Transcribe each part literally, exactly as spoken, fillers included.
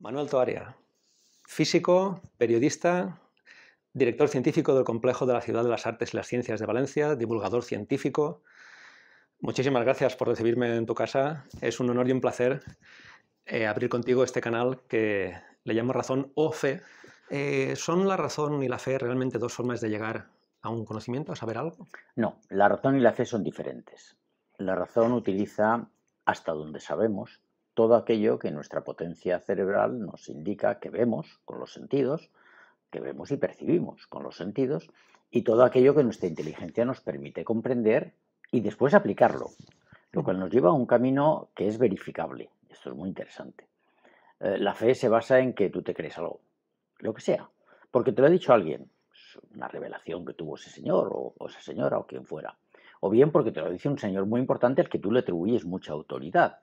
Manuel Toaria, físico, periodista, director científico del Complejo de la Ciudad de las Artes y las Ciencias de Valencia, divulgador científico. Muchísimas gracias por recibirme en tu casa. Es un honor y un placer eh, abrir contigo este canal que le llamo Razón o Fe. Eh, ¿Son la razón y la fe realmente dos formas de llegar a un conocimiento, a saber algo? No, la razón y la fe son diferentes. La razón utiliza, hasta donde sabemos, todo aquello que nuestra potencia cerebral nos indica que vemos con los sentidos, que vemos y percibimos con los sentidos, y todo aquello que nuestra inteligencia nos permite comprender y después aplicarlo, lo cual nos lleva a un camino que es verificable. Esto es muy interesante. Eh, la fe se basa en que tú te crees algo, lo que sea, porque te lo ha dicho alguien, una revelación que tuvo ese señor o, o esa señora o quien fuera, o bien porque te lo dice un señor muy importante al que tú le atribuyes mucha autoridad,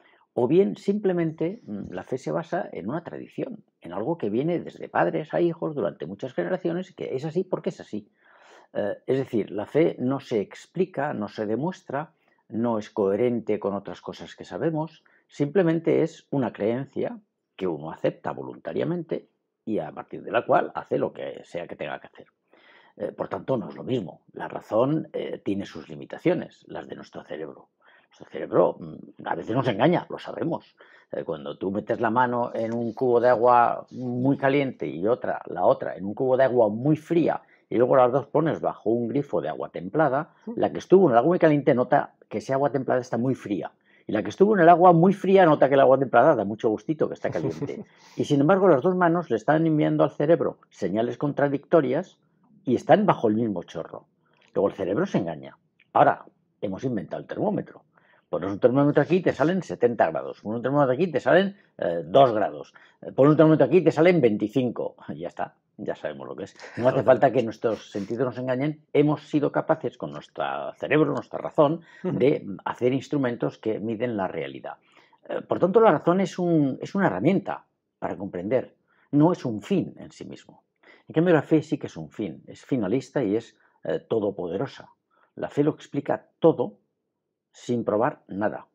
o bien simplemente la fe se basa en una tradición, en algo que viene desde padres a hijos durante muchas generaciones y que es así porque es así. Eh, es decir, la fe no se explica, no se demuestra, no es coherente con otras cosas que sabemos, simplemente es una creencia que uno acepta voluntariamente y a partir de la cual hace lo que sea que tenga que hacer. Eh, por tanto, no es lo mismo. La razón eh, tiene sus limitaciones, las de nuestro cerebro. Nuestro cerebro mm, a veces nos engaña, lo sabemos. Eh, cuando tú metes la mano en un cubo de agua muy caliente y otra, la otra, en un cubo de agua muy fría, y luego las dos pones bajo un grifo de agua templada, la que estuvo en el agua muy caliente nota que esa agua templada está muy fría. Y la que estuvo en el agua muy fría nota que el agua templada da mucho gustito, que está caliente. Y sin embargo, las dos manos le están enviando al cerebro señales contradictorias y están bajo el mismo chorro. Luego el cerebro se engaña. Ahora, hemos inventado el termómetro. Pones un termómetro aquí y te salen setenta grados. Pones un termómetro aquí y te salen eh, dos grados. Pones un termómetro aquí y te salen veinticinco. Y ya está, ya sabemos lo que es. No hace falta que nuestros sentidos nos engañen. Hemos sido capaces con nuestro cerebro, nuestra razón, de hacer instrumentos que miden la realidad. Eh, por tanto, la razón es, un, es una herramienta para comprender. No es un fin en sí mismo. En cambio, la fe sí que es un fin, es finalista y es eh, todopoderosa. La fe lo explica todo sin probar nada.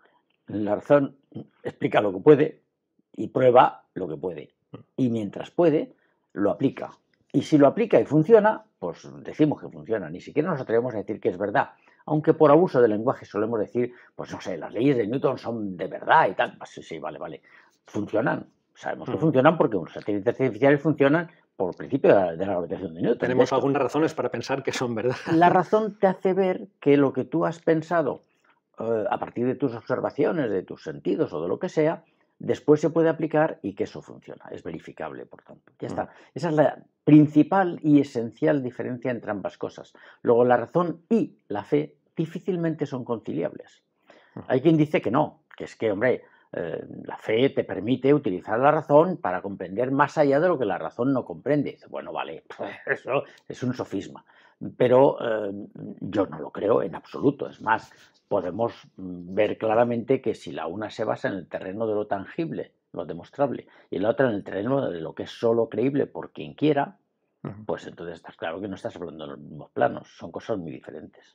La razón explica lo que puede y prueba lo que puede. Y mientras puede, lo aplica. Y si lo aplica y funciona, pues decimos que funciona. Ni siquiera nos atrevemos a decir que es verdad. Aunque por abuso del lenguaje solemos decir, pues no sé, las leyes de Newton son de verdad y tal. Pues sí, sí, vale, vale. Funcionan. Sabemos que funcionan porque los satélites artificiales funcionan por principio de la, de la gravitación de Newton. Tenemos de algunas razones para pensar que son verdad. La razón te hace ver que lo que tú has pensado eh, a partir de tus observaciones, de tus sentidos o de lo que sea, después se puede aplicar y que eso funciona. Es verificable, por tanto. Ya está. Esa es la principal y esencial diferencia entre ambas cosas. Luego, la razón y la fe difícilmente son conciliables. Hay quien dice que no, que es que, hombre, eh, la fe te permite utilizar la razón para comprender más allá de lo que la razón no comprende. Dice, bueno, vale, eso es un sofisma. Pero eh, yo no lo creo en absoluto. Es más, podemos ver claramente que si la una se basa en el terreno de lo tangible, lo demostrable, y la otra en el terreno de lo que es solo creíble por quien quiera, pues entonces está claro que no estás hablando en los mismos planos. Son cosas muy diferentes.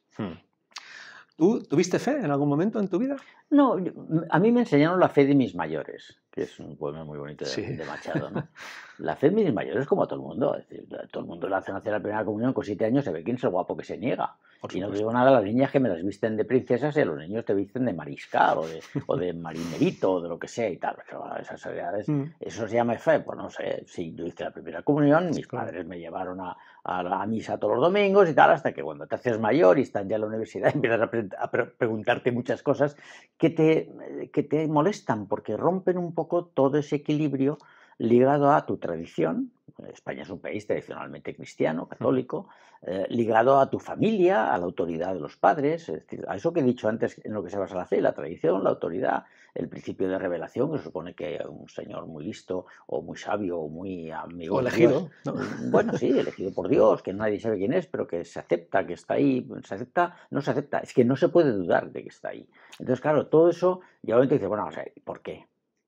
¿Tú tuviste fe en algún momento en tu vida? No, a mí me enseñaron la fe de mis mayores, que es un poema muy bonito de, Sí. de Machado, ¿no? La fe de mis mayores como a todo el mundo. Es decir, todo el mundo le hacen hacer la primera comunión con siete años, se ve quién es el guapo que se niega. Por Y no te supuesto. digo nada a las niñas que me las visten de princesas y a los niños te visten de mariscal o de, o de marinerito o de lo que sea y tal. Pero esas realidades, Mm. eso se llama fe. Pues no sé, si yo hice la primera comunión, mis Claro. padres me llevaron a, a la misa todos los domingos y tal, hasta que cuando te haces mayor y estás ya en la universidad empiezas a, pre a pre preguntarte muchas cosas que te, que te molestan porque rompen un poco todo ese equilibrio ligado a tu tradición. España es un país tradicionalmente cristiano, católico, eh, ligado a tu familia, a la autoridad de los padres, es decir, a eso que he dicho antes en lo que se basa la fe, la tradición, la autoridad, el principio de revelación, que se supone que un señor muy listo o muy sabio o muy amigo O de elegido, Dios, ¿no? bueno, sí, elegido por Dios, que nadie sabe quién es, pero que se acepta, que está ahí, se acepta, no se acepta, es que no se puede dudar de que está ahí. Entonces, claro, todo eso, y ahora te dice, bueno, o sea, ¿por qué?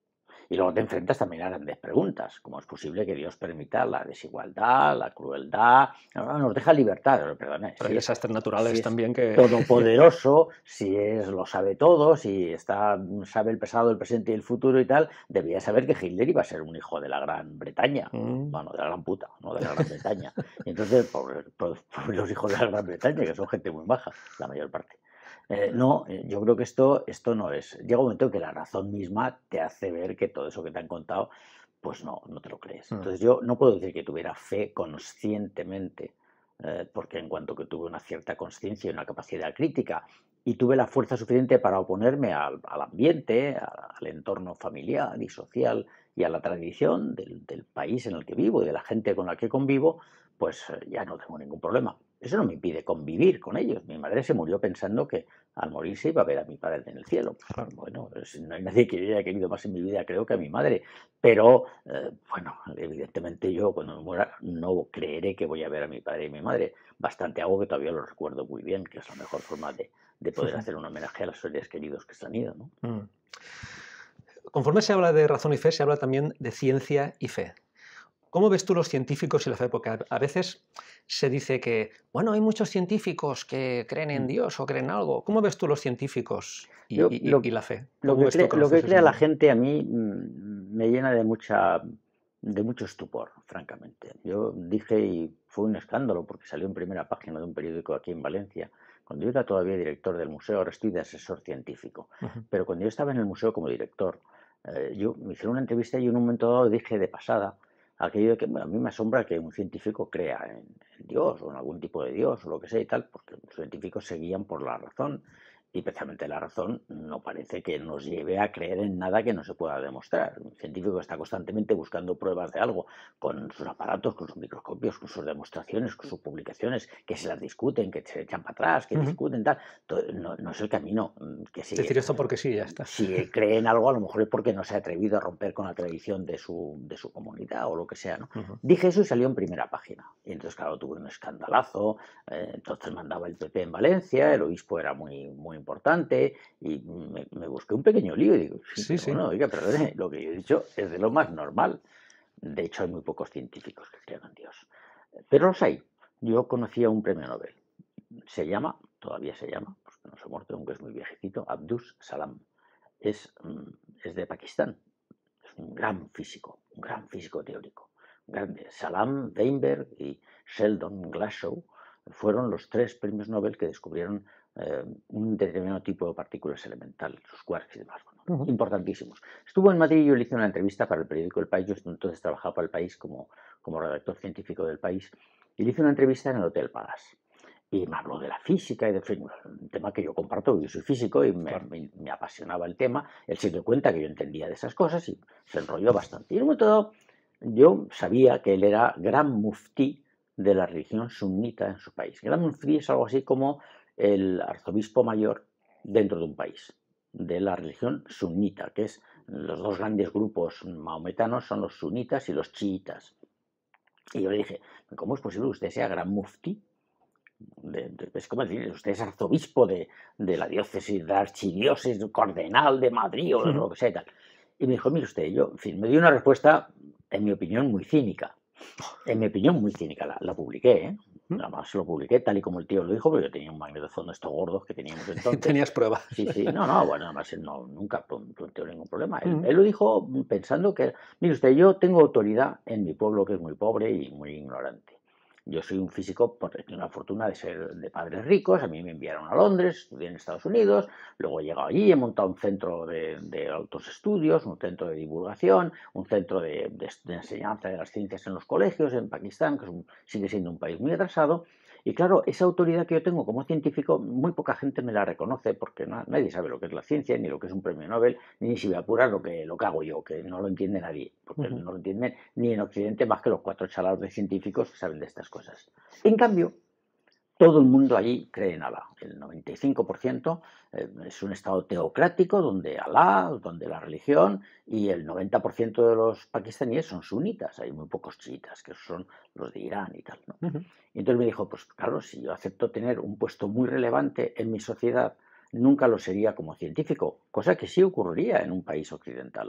Y luego te enfrentas también a grandes preguntas. ¿Cómo es posible que Dios permita la desigualdad, la crueldad? No, nos deja libertad, pero perdona. Pero Si hay es, desastres naturales si es también que... todopoderoso, si es lo sabe todo, si está, sabe el pasado, el presente y el futuro y tal, debía saber que Hitler iba a ser un hijo de la Gran Bretaña. Mm. Bueno, de la Gran Puta, no de la Gran Bretaña. Y entonces, por, por, por los hijos de la Gran Bretaña, que son gente muy baja, la mayor parte. Eh, no, eh, yo creo que esto, esto no es. Llega un momento que la razón misma te hace ver que todo eso que te han contado, pues no, no te lo crees. Mm. Entonces yo no puedo decir que tuviera fe conscientemente, eh, porque en cuanto que tuve una cierta conciencia y una capacidad crítica y tuve la fuerza suficiente para oponerme al, al ambiente, al, al entorno familiar y social y a la tradición del, del país en el que vivo y de la gente con la que convivo, pues eh, ya no tengo ningún problema. Eso no me impide convivir con ellos. Mi madre se murió pensando que al morirse iba a ver a mi padre en el cielo. Claro. Bueno, no hay nadie que yo haya querido más en mi vida, creo, que a mi madre. Pero, eh, bueno, evidentemente yo cuando me muera no creeré que voy a ver a mi padre y a mi madre. Bastante hago que todavía lo recuerdo muy bien, que es la mejor forma de, de poder hacer un homenaje a los seres queridos que se han ido, ¿no? Mm. Conforme se habla de razón y fe, se habla también de ciencia y fe. ¿Cómo ves tú los científicos y la fe? Porque a veces se dice que, bueno, hay muchos científicos que creen en Dios o creen en algo. ¿Cómo ves tú los científicos y, Yo, y- lo, y la fe? lo ¿Cómo que ves tú cree, que lo que conoces ese crea la mundo? gente a mí mm, me llena de mucha de mucho estupor, francamente. Yo dije, y fue un escándalo porque salió en primera página de un periódico aquí en Valencia, cuando yo era todavía director del museo, ahora estoy de asesor científico, Ujú. pero cuando yo estaba en el museo como director, eh, yo me hicieron una entrevista y en un momento dado dije de pasada aquello de que bueno, a mí me asombra que un científico crea en, en Dios o en algún tipo de Dios o lo que sea y tal, porque los científicos se guían por la razón. Y precisamente la razón no parece que nos lleve a creer en nada que no se pueda demostrar. Un científico está constantemente buscando pruebas de algo con sus aparatos, con sus microscopios, con sus demostraciones, con sus publicaciones, que se las discuten, que se echan para atrás, que Ujú. discuten, tal. Todo- no, no es el camino. Que si, Decir esto porque sí, ya está. si cree en algo, a lo mejor es porque no se ha atrevido a romper con la tradición de su, de su comunidad o lo que sea, ¿no? Ujú. Dije eso y salió en primera página. Y entonces, claro, tuve un escandalazo. Eh, entonces mandaba el P P en Valencia, el obispo era muy, muy importante y me, me busqué un pequeño lío y digo, sí, Sí, pero sí. bueno, oiga, perdone, lo que yo he dicho es de lo más normal. De hecho, hay muy pocos científicos que crean en Dios. Pero los hay. Yo conocí a un premio Nobel. Se llama, todavía se llama, porque no se ha muerto, aunque es muy viejecito, Abdus Salam. Es, mm, es de Pakistán. Es un gran físico, un gran físico teórico. Grande. Salam, Weinberg y Sheldon Glashow fueron los tres premios Nobel que descubrieron eh, un determinado tipo de partículas elementales, los quarks y demás. Bueno, Ujú. importantísimos. Estuvo en Madrid y yo le hice una entrevista para el periódico El País. Yo entonces trabajaba para El País como, como redactor científico del País y le hice una entrevista en el Hotel Palace. Y me habló de la física y de un tema que yo comparto, yo soy físico y me, Claro. me, me apasionaba el tema. Él se dio cuenta que yo entendía de esas cosas y se enrolló bastante. Y en un momento dado, yo sabía que él era gran muftí de la religión sunita en su país. Gran muftí es algo así como el arzobispo mayor dentro de un país, de la religión sunita, que es los dos grandes grupos mahometanos son los sunitas y los chiitas. Y yo le dije, ¿cómo es posible que usted sea gran muftí? De, de, es como decir, usted es arzobispo de, de la diócesis, de la archidiócesis cardenal de Madrid o Ujú. lo que sea y tal. Y me dijo, mire usted, yo, en fin, me dio una respuesta, en mi opinión, muy cínica. En mi opinión, muy cínica. La, la publiqué, ¿eh? ¿Mm? Además, lo publiqué tal y como el tío lo dijo, porque yo tenía un magnetofón de estos gordos que teníamos entonces. Tenías pruebas. Sí, sí, no, no, bueno, además él no, nunca planteó ningún problema. Él, Ujú. él lo dijo pensando que, mire usted, yo tengo autoridad en mi pueblo que es muy pobre y muy ignorante. Yo soy un físico, porque tengo la fortuna de ser de padres ricos, a mí me enviaron a Londres, estudié en Estados Unidos, luego he llegado allí, he montado un centro de, de altos estudios, un centro de divulgación, un centro de, de, de enseñanza de las ciencias en los colegios en Pakistán, que es un, sigue siendo un país muy atrasado. Y claro, esa autoridad que yo tengo como científico, muy poca gente me la reconoce porque na, nadie sabe lo que es la ciencia, ni lo que es un premio Nobel, ni si voy a apurar lo que, lo que hago yo, que no lo entiende nadie, porque Ujú. no lo entienden ni en Occidente más que los cuatro chalados de científicos que saben de estas cosas. En cambio, todo el mundo allí cree en Alá. El noventa y cinco por ciento eh, es un estado teocrático donde Alá, donde la religión, y el noventa por ciento de los pakistaníes son sunitas. Hay muy pocos chiitas, que son los de Irán y tal, ¿no? Ujú. Y entonces me dijo, pues claro, si yo acepto tener un puesto muy relevante en mi sociedad, nunca lo sería como científico, cosa que sí ocurriría en un país occidental.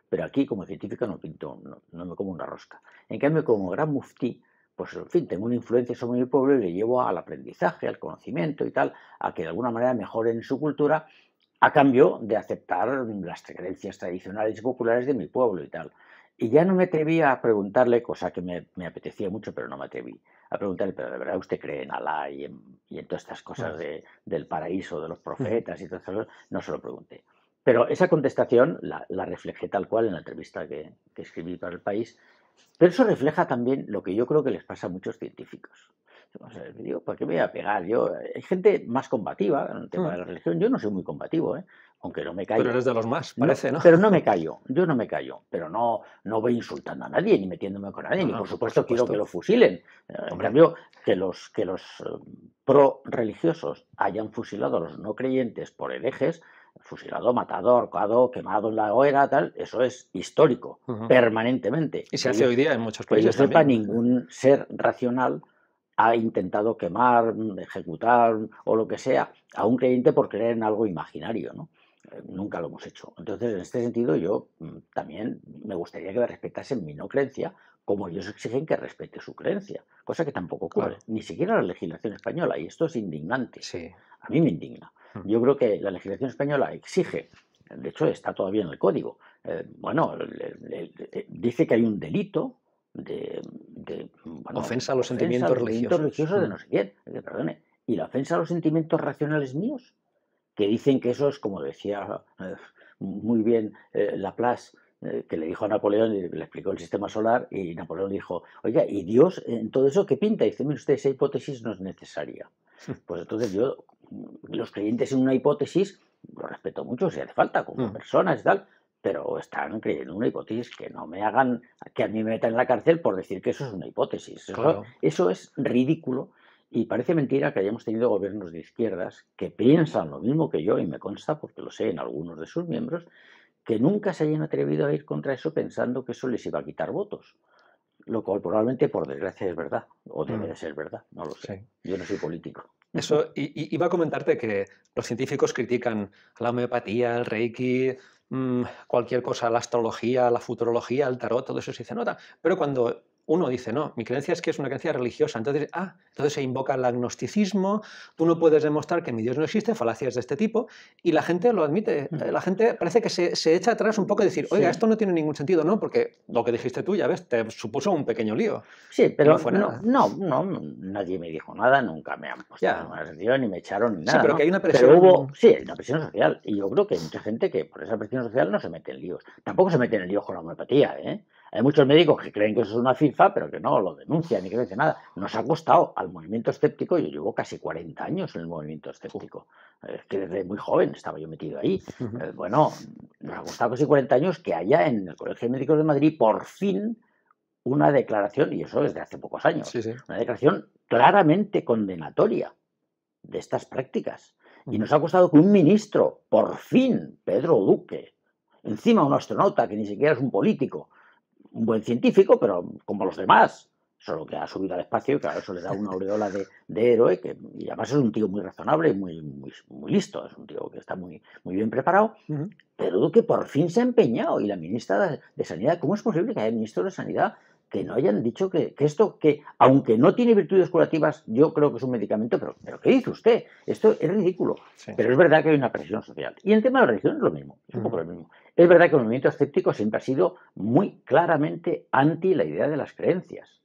pero aquí como científico no pinto, no, no me como una rosca. En cambio, como gran muftí, pues en fin, tengo una influencia sobre mi pueblo y le llevo al aprendizaje, al conocimiento y tal, a que de alguna manera mejoren su cultura, a cambio de aceptar las creencias tradicionales y populares de mi pueblo y tal. Y ya no me atreví a preguntarle, cosa que me, me apetecía mucho, pero no me atreví a preguntarle, pero ¿de verdad usted cree en Alá y en, y en todas estas cosas de, del paraíso, de los profetas y todas esas cosas? No se lo pregunté. Pero esa contestación la, la reflejé tal cual en la entrevista que, que escribí para El País, pero eso refleja también lo que yo creo que les pasa a muchos científicos. O sea, digo, ¿por qué me voy a pegar? Yo, hay gente más combativa en el tema de la religión. Yo no soy muy combativo, ¿eh? Aunque no me callo. Pero eres de los más, No, parece, ¿no? pero no me callo, yo no me callo, pero no, no voy insultando a nadie, ni metiéndome con nadie, No, ni no, por por supuesto, quiero supuesto. que lo fusilen. Eh, En Hombre. cambio, que los, que los eh, pro-religiosos hayan fusilado a los no creyentes por herejes, fusilado, matado, ahorcado, quemado en la hoguera, tal, eso es histórico, Ujú. permanentemente. Y se Que hace yo, hoy día en muchos que yo países sepa, también. ningún ser racional ha intentado quemar, ejecutar o lo que sea a un creyente por creer en algo imaginario, ¿no? Eh, nunca lo hemos hecho. Entonces, en este sentido, yo mm, también me gustaría que me respetasen mi no creencia, como ellos exigen que respete su creencia, cosa que tampoco ocurre, Claro. ni siquiera la legislación española, y esto es indignante. Sí. A mí me indigna. Mm. Yo creo que la legislación española exige, de hecho está todavía en el código, eh, bueno, le- le- le- dice que hay un delito de, de, bueno, Ofensa a los ofensa a sentimientos los sentimientos religiosos. religiosos de Mm. no sé quién, que perdone, y la ofensa a los sentimientos racionales míos, que dicen que eso es, como decía eh, muy bien eh, Laplace, eh, que le dijo a Napoleón, y le explicó el sistema solar, y Napoleón le dijo, oiga, ¿y Dios en todo eso qué pinta? Y dice, mire usted, esa hipótesis no es necesaria. Pues entonces yo, los creyentes en una hipótesis, lo respeto mucho si hace falta, como Mm. personas y tal, pero están creyendo en una hipótesis, que no me hagan, que a mí me metan en la cárcel por decir que eso es una hipótesis. Eso, Claro. eso es ridículo. Y parece mentira que hayamos tenido gobiernos de izquierdas que piensan lo mismo que yo, y me consta porque lo sé en algunos de sus miembros, que nunca se hayan atrevido a ir contra eso pensando que eso les iba a quitar votos. Lo cual probablemente, por desgracia, es verdad, o debe Mm. de ser verdad, no lo sé. Sí. Yo no soy político. Eso, y, y- iba a comentarte que los científicos critican la homeopatía, el reiki, mm, cualquier cosa, la astrología, la futurología, el tarot, todo eso se dice nota. Pero cuando uno dice, no, mi creencia es que es una creencia religiosa, entonces, ah, entonces se invoca el agnosticismo, tú no puedes demostrar que mi Dios no existe, falacias de este tipo, y la gente lo admite. Eh, La gente parece que se, se echa atrás un poco y decir, oiga, Sí. esto no tiene ningún sentido, ¿no? Porque lo que dijiste tú, ya ves, te supuso un pequeño lío. Sí, Y pero no fue no, nada. no, no, nadie me dijo nada, nunca me han puesto Ya. ninguna sanción, ni me echaron, ni Sí, nada, pero ¿no? que hay una Pero hubo, presión. sí, hay una presión social, y yo creo que hay mucha gente que por esa presión social no se mete en líos. Tampoco se mete en líos con la homeopatía, ¿eh? Hay muchos médicos que creen que eso es una FIFA, pero que no, lo denuncian ni que no dicen nada. Nos ha costado al movimiento escéptico, yo llevo casi cuarenta años en el movimiento escéptico. Es que desde muy joven estaba yo metido ahí. Ujú. Eh, bueno, nos ha costado casi cuarenta años que haya en el Colegio de Médicos de Madrid, por fin, una declaración, y eso desde hace pocos años, Sí, sí. una declaración claramente condenatoria de estas prácticas. Y nos ha costado que un ministro, por fin, Pedro Duque, encima un astronauta que ni siquiera es un político, un buen científico, pero como los demás, solo que ha subido al espacio y claro, eso le da una aureola de, de héroe, que, y además es un tío muy razonable y muy, muy, muy listo, es un tío que está muy, muy bien preparado. Ujú. Pero Duque por fin se ha empeñado, y la ministra de Sanidad, ¿cómo es posible que haya ministros de Sanidad que no hayan dicho que, que esto, que aunque no tiene virtudes curativas, yo creo que es un medicamento, pero, pero ¿qué dice usted? Esto es ridículo. Sí. Pero es verdad que hay una presión social. Y en tema de la religión es lo mismo, es un poco lo mismo. Es verdad que el movimiento escéptico siempre ha sido muy claramente anti la idea de las creencias.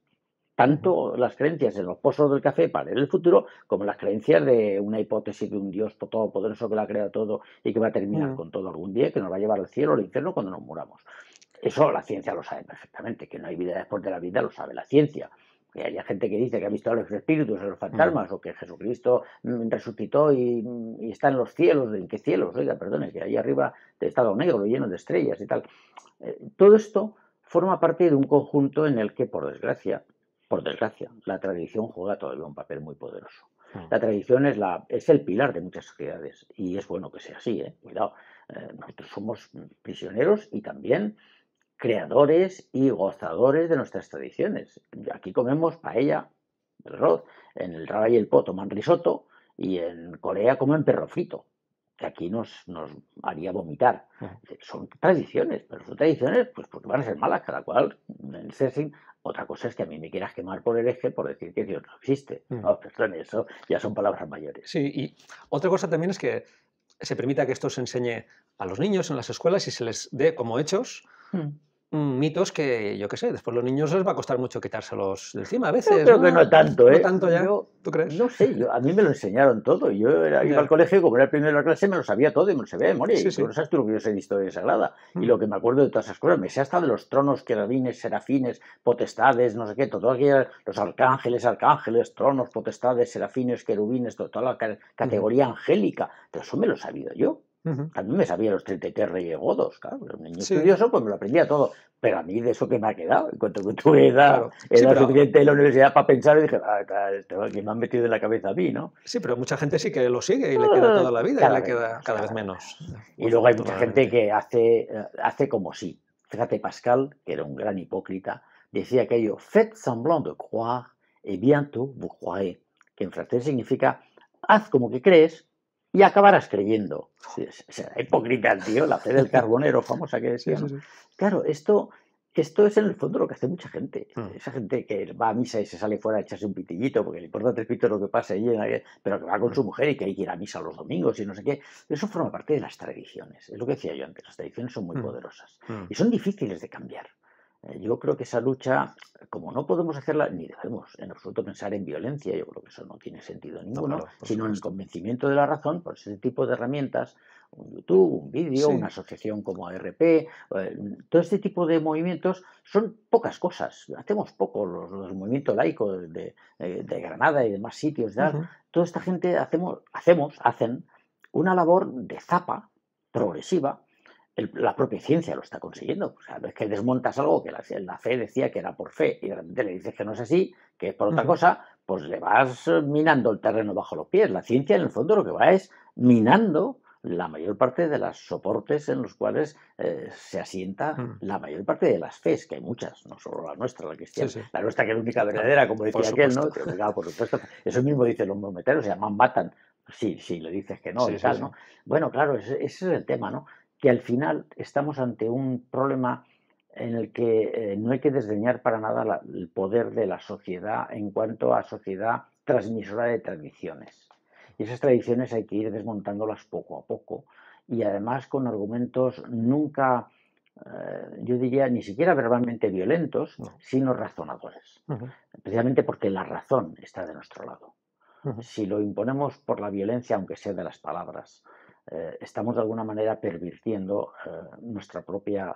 Tanto las creencias en los pozos del café para leer el futuro, como las creencias de una hipótesis de un Dios todopoderoso que lo ha creado todo y que va a terminar Mm. con todo algún día, que nos va a llevar al cielo o al infierno cuando nos muramos. Eso la ciencia lo sabe perfectamente, que no hay vida después de la vida, lo sabe la ciencia. Que haya gente que dice que ha visto a los espíritus, a los fantasmas, o que Jesucristo mm, resucitó y, y está en los cielos. ¿En qué cielos? Oiga, perdone, que ahí arriba está lo negro, lleno de estrellas y tal. Eh, todo esto forma parte de un conjunto en el que, por desgracia, por desgracia, la tradición juega todavía un papel muy poderoso. Mm. La tradición es, la, es el pilar de muchas sociedades, y es bueno que sea así, ¿eh? Cuidado. Eh, nosotros somos prisioneros y también creadores y gozadores de nuestras tradiciones. Aquí comemos paella, el arroz, en el Rara y el Po toman risotto, y en Corea comen perro frito. que aquí nos, nos haría vomitar. Uh. Son tradiciones, pero son tradiciones pues porque van a ser malas, cada cual en ese sin. Otra cosa es que a mí me quieras quemar por hereje por decir que Dios no existe. Uh. No, perdón, eso ya son palabras mayores. Sí, y otra cosa también es que se permita que esto se enseñe a los niños en las escuelas y se les dé como hechos uh. mitos que, yo qué sé, después a los niños les va a costar mucho quitárselos de encima a veces. Yo creo ¿no? que no tanto, ¿eh? No tanto ya, yo, ¿tú crees? No sé, yo, a mí me lo enseñaron todo. Yo era, iba yeah. al colegio y como era el primero de la clase me lo sabía todo y me lo sabía de memoria. Sí, y sí. Tú no sabes tú lo que yo sé de historia sagrada. Mm. Y lo que me acuerdo de todas esas cosas. Me sé hasta de los tronos, querubines, serafines, potestades, no sé qué, todo aquello, los arcángeles, arcángeles, tronos, potestades, serafines, querubines, toda la categoría mm. angélica. Pero eso me lo he sabido yo. Uh-huh. A mí me sabía los treinta y tres reyes godos, claro, un niño sí. estudioso pues me lo aprendía todo, pero a mí de eso que me ha quedado, en cuanto que tuve edad, claro. edad sí, pero... suficiente en la universidad para pensar, y dije, ah, esto que me han metido en la cabeza a mí, ¿no? Sí, pero mucha gente sí que lo sigue y le queda toda la vida cada y le queda cada, cada vez menos. Y luego hay mucha gente que hace, hace como sí. Fíjate, Pascal, que era un gran hipócrita, decía aquello, faites semblant de croire et bientôt vous croirez, que en francés significa, haz como que crees y acabarás creyendo. Será hipócrita el tío, la fe del carbonero famosa que decía, ¿no? Sí, sí, sí. Claro, esto, esto es en el fondo lo que hace mucha gente. Mm. Esa gente que va a misa y se sale fuera a echarse un pitillito porque le importa tres pitos lo que pase allí, pero que va con su mujer y que hay que ir a misa los domingos y no sé qué. Eso forma parte de las tradiciones. Es lo que decía yo antes, las tradiciones son muy mm. poderosas mm. y son difíciles de cambiar. Yo creo que esa lucha, como no podemos hacerla, ni debemos en absoluto pensar en violencia, yo creo que eso no tiene sentido ninguno, no, claro, sino en el convencimiento de la razón, por ese tipo de herramientas, un YouTube, un vídeo, sí. una asociación como A R P, eh, todo este tipo de movimientos son pocas cosas, hacemos poco, los, los movimientos laicos de, de, de Granada y demás sitios, de uh-huh. toda esta gente hacemos, hacemos, hacen una labor de zapa progresiva. El, la propia ciencia lo está consiguiendo. O sea, ves que desmontas algo que la, la fe decía que era por fe y de repente le dices que no es así, que es por otra uh-huh. cosa, pues le vas minando el terreno bajo los pies. La ciencia, en el fondo, lo que va es minando la mayor parte de los soportes en los cuales eh, se asienta uh-huh. la mayor parte de las fes, que hay muchas, no solo la nuestra, la cristiana, sí, sí. la nuestra que es la única verdadera, como decía aquel, ¿no? Que, claro, por supuesto. Eso mismo dicen los maometeros, se llaman matan. Sí, sí, le dices que no sí, y tal, sí, ¿no? Sí. Bueno, claro, ese, ese es el tema, ¿no? Que al final estamos ante un problema en el que eh, no hay que desdeñar para nada la, el poder de la sociedad en cuanto a sociedad transmisora de tradiciones. Y esas tradiciones hay que ir desmontándolas poco a poco y además con argumentos nunca, eh, yo diría, ni siquiera verbalmente violentos, no. sino razonadores. Uh-huh. Precisamente porque la razón está de nuestro lado. Uh-huh. Si lo imponemos por la violencia, aunque sea de las palabras, Eh, estamos de alguna manera pervirtiendo eh, nuestra propia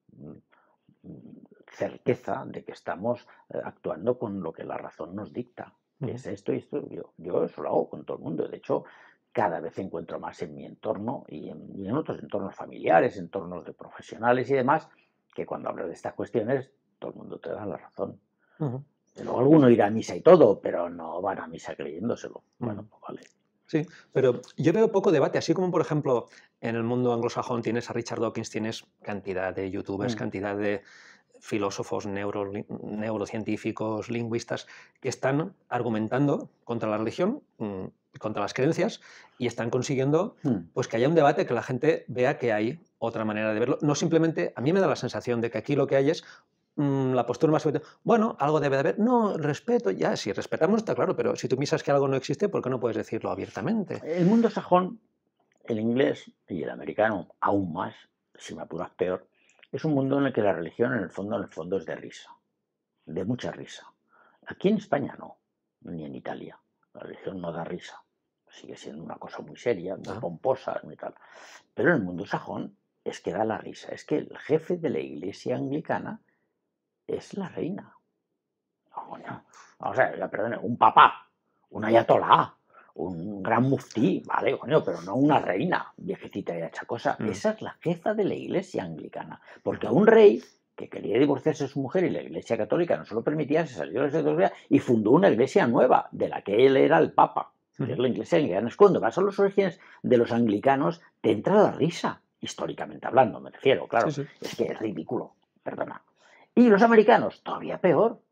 mm, certeza de que estamos eh, actuando con lo que la razón nos dicta, que uh-huh. es esto y esto. Yo, yo eso lo hago con todo el mundo. De hecho, cada vez encuentro más en mi entorno y en, y en otros entornos familiares, entornos de profesionales y demás, que cuando hablo de estas cuestiones, todo el mundo te da la razón. Uh-huh. Luego alguno irá a misa y todo, pero no van a misa creyéndoselo. Uh-huh. Bueno, pues vale. Sí, pero yo veo poco debate, así como por ejemplo en el mundo anglosajón tienes a Richard Dawkins, tienes cantidad de youtubers, mm. cantidad de filósofos, neuro, neurocientíficos, lingüistas que están argumentando contra la religión, contra las creencias y están consiguiendo mm. pues que haya un debate, que la gente vea que hay otra manera de verlo. No simplemente, a mí me da la sensación de que aquí lo que hay es la postura más... Bueno, algo debe de haber. No, respeto, ya, si respetamos está claro, pero si tú piensas que algo no existe, ¿por qué no puedes decirlo abiertamente? El mundo sajón, el inglés y el americano, aún más, si me apuras peor, es un mundo en el que la religión en el fondo, en el fondo es de risa, de mucha risa. Aquí en España no, ni en Italia. La religión no da risa. Sigue siendo una cosa muy seria, muy ah. pomposa, muy tal. Pero en el mundo sajón es que da la risa. Es que el jefe de la iglesia anglicana es la reina. No, coño. O sea, perdón, un papá, un ayatolá, un gran muftí, vale, coño, pero no una reina viejecita y achacosa. Mm. Esa es la jefa de la iglesia anglicana. Porque a un rey que quería divorciarse de su mujer y la iglesia católica no se lo permitía, se salió de la iglesia y fundó una iglesia nueva, de la que él era el papa, mm. que es la iglesia anglicana. Es cuando vas a los orígenes de los anglicanos, te entra la risa, históricamente hablando, me refiero, claro. Sí, sí. Es que es ridículo, perdona. Y los americanos, todavía peor.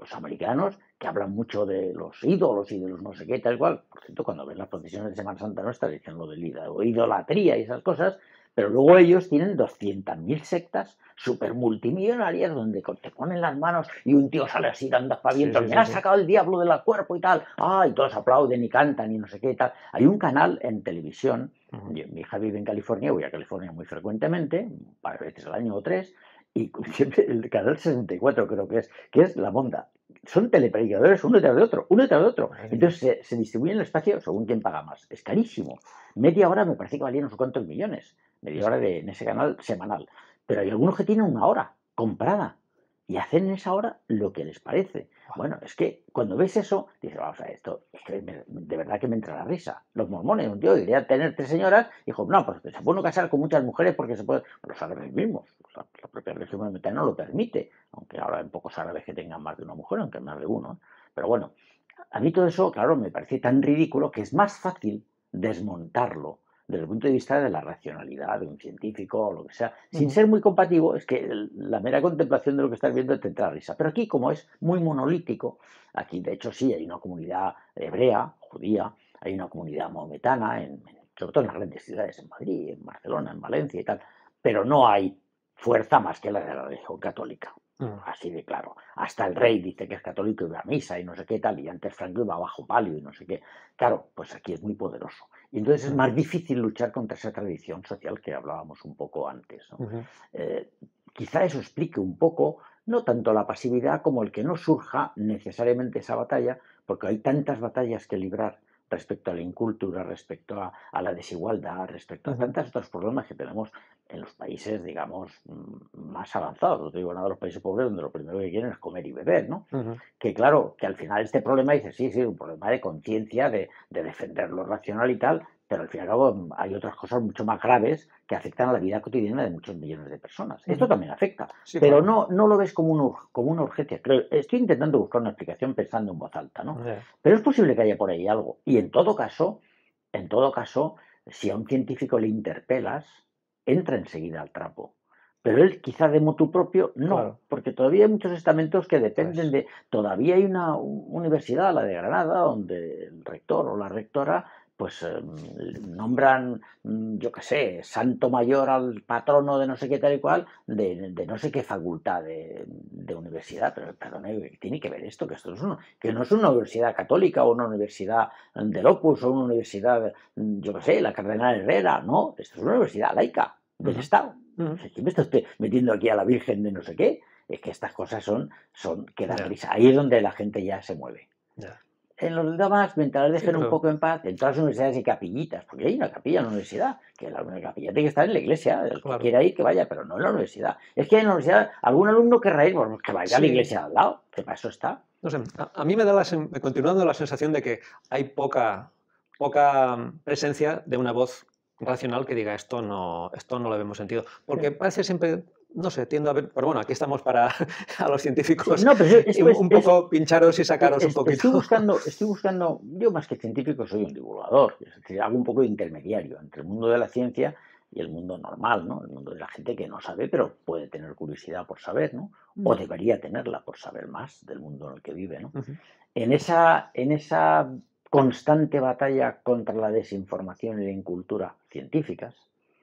los americanos, que hablan mucho de los ídolos y de los no sé qué, tal cual. Por cierto, cuando ven las procesiones de Semana Santa nuestra, dicen lo de la idolatría y esas cosas, pero luego ellos tienen doscientas mil sectas súper multimillonarias donde te ponen las manos y un tío sale así dando aspavientos, Sí, sí, me sí, ha sí. sacado el diablo del cuerpo y tal, ah, y todos aplauden y cantan y no sé qué y tal. Hay un canal en televisión, Ujú. yo, mi hija vive en California, voy a California muy frecuentemente, un par de veces al año o tres, y siempre el canal sesenta y cuatro creo que es, que es La Monda. Son telepredicadores uno detrás de otro, uno detrás de otro. Madre mía. Entonces se, se distribuyen el espacio según quien paga más. Es carísimo. Media hora me parece que valía no sé cuántos millones. Media Sí, hora sí. de, en ese canal semanal. Pero hay algunos que tienen una hora comprada y hacen en esa hora lo que les parece. Bueno, es que cuando ves eso, dices, vamos a ver, esto es que me, de verdad que me entra la risa. Los mormones, un tío quería tener tres señoras, dijo, no, pues se puede casar con muchas mujeres porque se puede. Los árabes mismos, la, la propia religión mahometana no lo permite, aunque ahora hay pocos árabes que tengan más de una mujer, aunque más de uno. Pero bueno, a mí todo eso, claro, me parece tan ridículo que es más fácil desmontarlo desde el punto de vista de la racionalidad de un científico o lo que sea, sin Ujú. ser muy compatible, es que la mera contemplación de lo que estás viendo te entra risa. Pero aquí, como es muy monolítico, aquí de hecho sí hay una comunidad hebrea, judía, hay una comunidad mahometana, en, sobre todo en las grandes ciudades, en Madrid, en Barcelona, en Valencia y tal, pero no hay fuerza más que la de la religión católica. Mm. Así de claro. Hasta el rey dice que es católico y va a misa y no sé qué tal, y antes Franco iba bajo palio y no sé qué. Claro, pues aquí es muy poderoso. Y entonces es Mm. más difícil luchar contra esa tradición social que hablábamos un poco antes, ¿no? Ujú. Eh, quizá eso explique un poco, no tanto la pasividad como el que no surja necesariamente esa batalla, porque hay tantas batallas que librar respecto a la incultura, respecto a, a la desigualdad, respecto a Ujú. tantos otros problemas que tenemos en los países, digamos, más avanzados. No te digo nada de los países pobres donde lo primero que quieren es comer y beber, ¿no? Ujú. Que claro, que al final este problema, dice, sí, sí, un problema de conciencia, de, de defender lo racional y tal, pero al fin y al cabo hay otras cosas mucho más graves que afectan a la vida cotidiana de muchos millones de personas. Esto Ujú. también afecta, Sí, pero claro. no, no lo ves como, un, como una urgencia. Creo, estoy intentando buscar una explicación pensando en voz alta, ¿no? Ya. Pero es posible que haya por ahí algo. Y en todo caso, en todo caso, si a un científico le interpelas, entra enseguida al trapo. Pero él quizá de motu propio no, Claro. porque todavía hay muchos estamentos que dependen Pues, de. Todavía hay una universidad, la de Granada, donde el rector o la rectora pues eh, nombran, yo qué sé, santo mayor al patrono de no sé qué tal y cual, de, de no sé qué facultad de, de universidad. Pero perdón, ¿qué tiene que ver esto? Que esto es uno, que no es una universidad católica o una universidad del Opus o una universidad, yo qué sé, la Cardenal Herrera, no, esto es una universidad laica del ujú. Estado. Ujú. ¿Qué me está usted metiendo aquí a la Virgen de no sé qué? Es que estas cosas son, son que dan Ya, risa. Ahí es donde la gente ya se mueve. ya. En los demás, mientras les Sí, dejen un pero poco en paz, en todas las universidades hay capillitas, porque hay una capilla en la universidad, que la capilla tiene que estar en la iglesia, el que claro. quiera ir que vaya, pero no en la universidad. Es que en la universidad algún alumno querrá ir, bueno, que vaya a la Sí, iglesia de al lado, que para eso está. no sé, a, a mí me da la, sen- me continúa dando la sensación de que hay poca, poca mm, presencia de una voz racional que diga esto no, esto no lo vemos sentido. Sí. Porque parece siempre, no sé, tiendo a ver, pero bueno, aquí estamos para a los Sí, científicos no, pero es, y un, es, un es, poco pincharos y sacaros un es, poquito. estoy buscando, estoy buscando, yo más que científico soy un divulgador, es decir, hago un poco de intermediario entre el mundo de la ciencia y el mundo normal, ¿no? El mundo de la gente que no sabe, pero puede tener curiosidad por saber, ¿no? O Mm. debería tenerla por saber más del mundo en el que vive, ¿no? Ujú. En esa, en esa constante batalla contra la desinformación y la incultura científicas,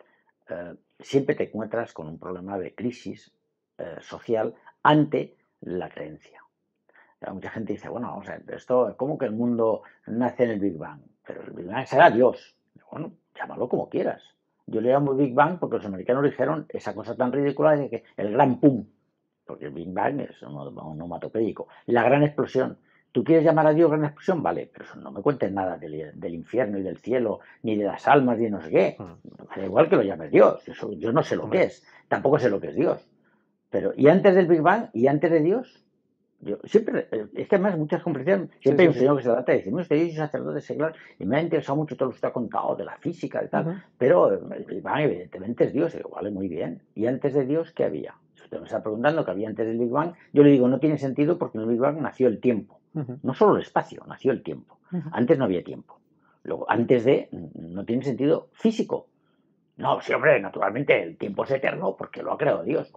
eh, siempre te encuentras con un problema de crisis eh, social ante la creencia. Mucha gente dice, bueno, vamos a ver, esto, ¿cómo que el mundo nace en el Big Bang? Pero el Big Bang será Dios. Bueno, llámalo como quieras. Yo le llamo Big Bang porque los americanos dijeron esa cosa tan ridícula de que el gran pum, porque el Big Bang es un onomatopéyico, la gran explosión. ¿Tú quieres llamar a Dios gran explosión? Vale, pero no me cuentes nada del, del infierno y del cielo, ni de las almas, ni no sé qué. Mm. Da igual que lo llames Dios. Eso, yo no sé lo que Hombre, es. Tampoco sé lo que es Dios. Pero, ¿y antes del Big Bang? ¿Y antes de Dios? Yo siempre, es que además muchas conferencias, sí, siempre hay sí, un sí. señor que se trata de decir, yo soy sacerdote secular y me ha interesado mucho todo lo que usted ha contado de la física y tal, Ujú. pero el Big Bang evidentemente es Dios, y digo, vale, muy bien. ¿Y antes de Dios qué había? Si usted me está preguntando qué había antes del Big Bang, yo le digo, no tiene sentido porque en el Big Bang nació el tiempo, Ujú. no solo el espacio, nació el tiempo. Ujú. Antes no había tiempo. Luego, antes de, no tiene sentido físico. No, sí, hombre, naturalmente el tiempo es eterno porque lo ha creado Dios, ¿vale?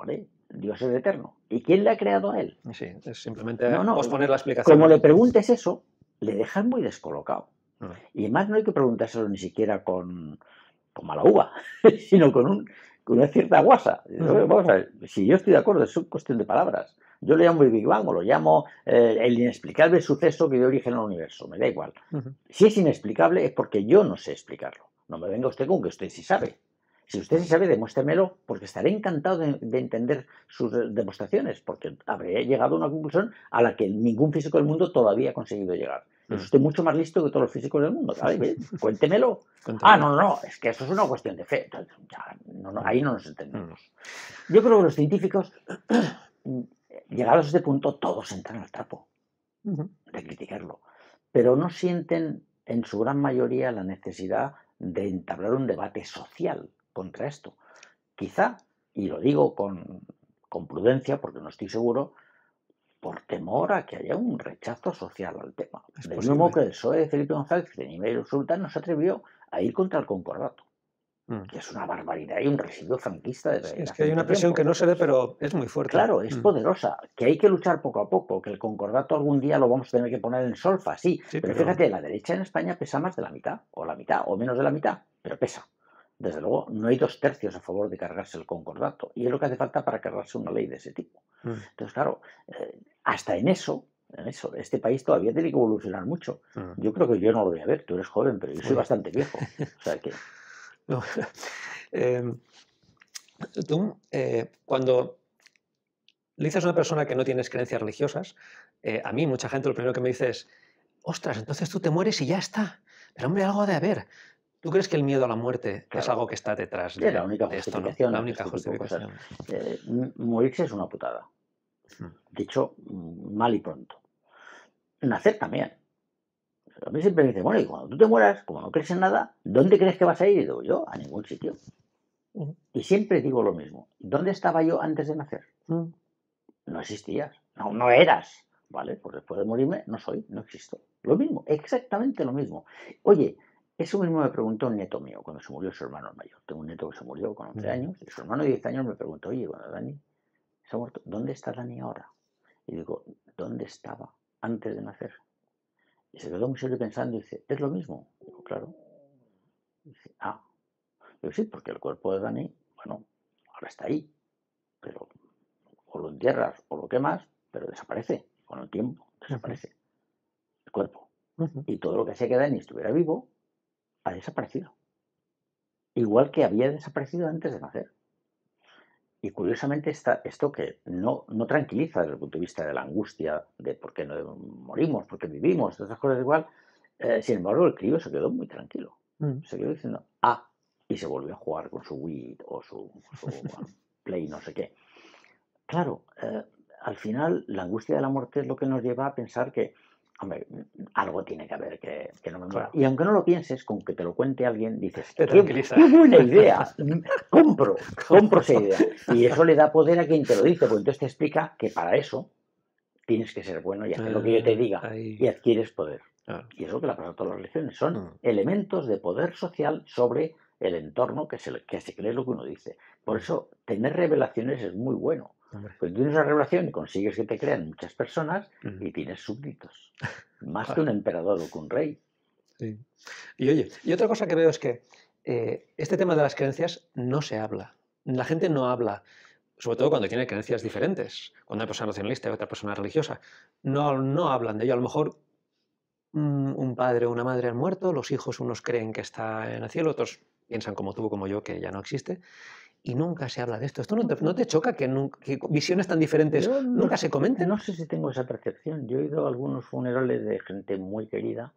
Dios es eterno. ¿Y quién le ha creado a él? Sí, es simplemente No, no, posponer la explicación. como le preguntes eso, le dejas muy descolocado. Mm. Y además no hay que preguntárselo ni siquiera con, con mala uva, sino con, un, con una cierta guasa. Mm. Vamos a ver, si yo estoy de acuerdo, es cuestión de palabras. Yo lo llamo el Big Bang o lo llamo eh, el inexplicable suceso que dio origen al universo, me da igual. Uh-huh. Si es inexplicable es porque yo no sé explicarlo. No me venga usted con que usted sí sabe. Si usted sí sabe, demuéstremelo, porque estaré encantado de, de entender sus demostraciones, porque habré llegado a una conclusión a la que ningún físico del mundo todavía ha conseguido llegar. Uh-huh. Es usted mucho más listo que todos los físicos del mundo. ¿Vale? Cuéntemelo. Ah, no, no, es que eso es una cuestión de fe. Ya, no, no, ahí no nos entendemos. Uh-huh. Yo creo que los científicos, llegados a este punto, todos entran al trapo uh-huh. de criticarlo, pero no sienten en su gran mayoría la necesidad de entablar un debate social contra esto. Quizá, y lo digo con, con prudencia porque no estoy seguro, por temor a que haya un rechazo social al tema. Es Del posible. Mismo que el P S O E de Felipe González, que tenía mayoría absoluta, no se atrevió a ir contra el concordato. Mm. Que es una barbaridad y un residuo franquista de, sí, de es que hay una presión que no se ve, pero es muy fuerte. Claro, es mm. poderosa, que hay que luchar poco a poco, que el concordato algún día lo vamos a tener que poner en solfa, sí, sí pero, pero fíjate, la derecha en España pesa más de la mitad, o la mitad, o menos de la mitad, pero pesa. Desde luego, no hay dos tercios a favor de cargarse el concordato, y es lo que hace falta para cargarse una ley de ese tipo. Mm. Entonces, claro, eh, hasta en eso, en eso, este país todavía tiene que evolucionar mucho. Mm. Yo creo que yo no lo voy a ver, tú eres joven, pero yo soy bastante viejo. O sea que... No. eh, tú, eh, cuando le dices a una persona que no tienes creencias religiosas, eh, a mí mucha gente lo primero que me dice es, ostras, entonces tú te mueres y ya está. Pero hombre, algo ha de haber. ¿Tú crees que el miedo a la muerte claro. es algo que está detrás de, sí, la única de esto? ¿No? La única este justificación. Eh, morirse es una putada. Hmm. Dicho mal y pronto. Nacer también. A mí siempre me dicen, bueno, y cuando tú te mueras, como no crees en nada, ¿dónde crees que vas a ir? Y digo, yo, a ningún sitio. Uh-huh. Y siempre digo lo mismo. ¿Dónde estaba yo antes de nacer? Uh-huh. No existías. No, no eras. Vale, pues después de morirme no soy, no existo. Lo mismo, exactamente lo mismo. Oye, eso mismo me preguntó un nieto mío cuando se murió su hermano mayor. Tengo un nieto que se murió con once uh-huh. años y su hermano de diez años me preguntó, oye, bueno, Dani, se ha muerto, ¿dónde está Dani ahora? Y digo, ¿dónde estaba antes de nacer? Y se quedó muy serio pensando y dice, ¿es lo mismo? Digo, claro. Y dice, ah. Digo, sí, porque el cuerpo de Dani, bueno, ahora está ahí, pero o lo entierras o lo quemas, pero desaparece con el tiempo, desaparece uh-huh. el cuerpo. Uh-huh. Y todo lo que hacía que Dani estuviera vivo ha desaparecido. Igual que había desaparecido antes de nacer. Y curiosamente está esto que no, no tranquiliza desde el punto de vista de la angustia de por qué no morimos, por qué vivimos, todas esas cosas igual. Eh, sin embargo, el crío se quedó muy tranquilo. Uh-huh. Se quedó diciendo, ah, y se volvió a jugar con su Wii o su, su Play, no sé qué. Claro, eh, al final la angustia de la muerte es lo que nos lleva a pensar que, hombre, algo tiene que haber que, que no me muera. Claro. Y aunque no lo pienses, con que te lo cuente alguien, dices, te qué, qué buena idea, compro, compro esa idea. Y eso le da poder a quien te lo dice, porque entonces te explica que para eso tienes que ser bueno y hacer lo que yo te diga Ahí. y adquieres poder. Ah. Y es lo que le pasa a todas las religiones, son mm. elementos de poder social sobre el entorno que se, que se cree lo que uno dice. Por eso, tener revelaciones es muy bueno. Pues tienes una revelación y consigues que te crean muchas personas uh-huh. y tienes súbditos. Más claro. que un emperador o que un rey. Sí. Y oye, y otra cosa que veo es que eh, este tema de las creencias no se habla. La gente no habla, sobre todo cuando tiene creencias diferentes. Cuando una persona nacionalista y otra persona religiosa, no, no hablan de ello. A lo mejor un, un padre o una madre han muerto, los hijos unos creen que está en el cielo, otros piensan como tú, como yo, que ya no existe. Y nunca se habla de esto. ¿Esto no te, no te choca que, nunca, que visiones tan diferentes no, nunca se comenten? No sé si tengo esa percepción. Yo he ido a algunos funerales de gente muy querida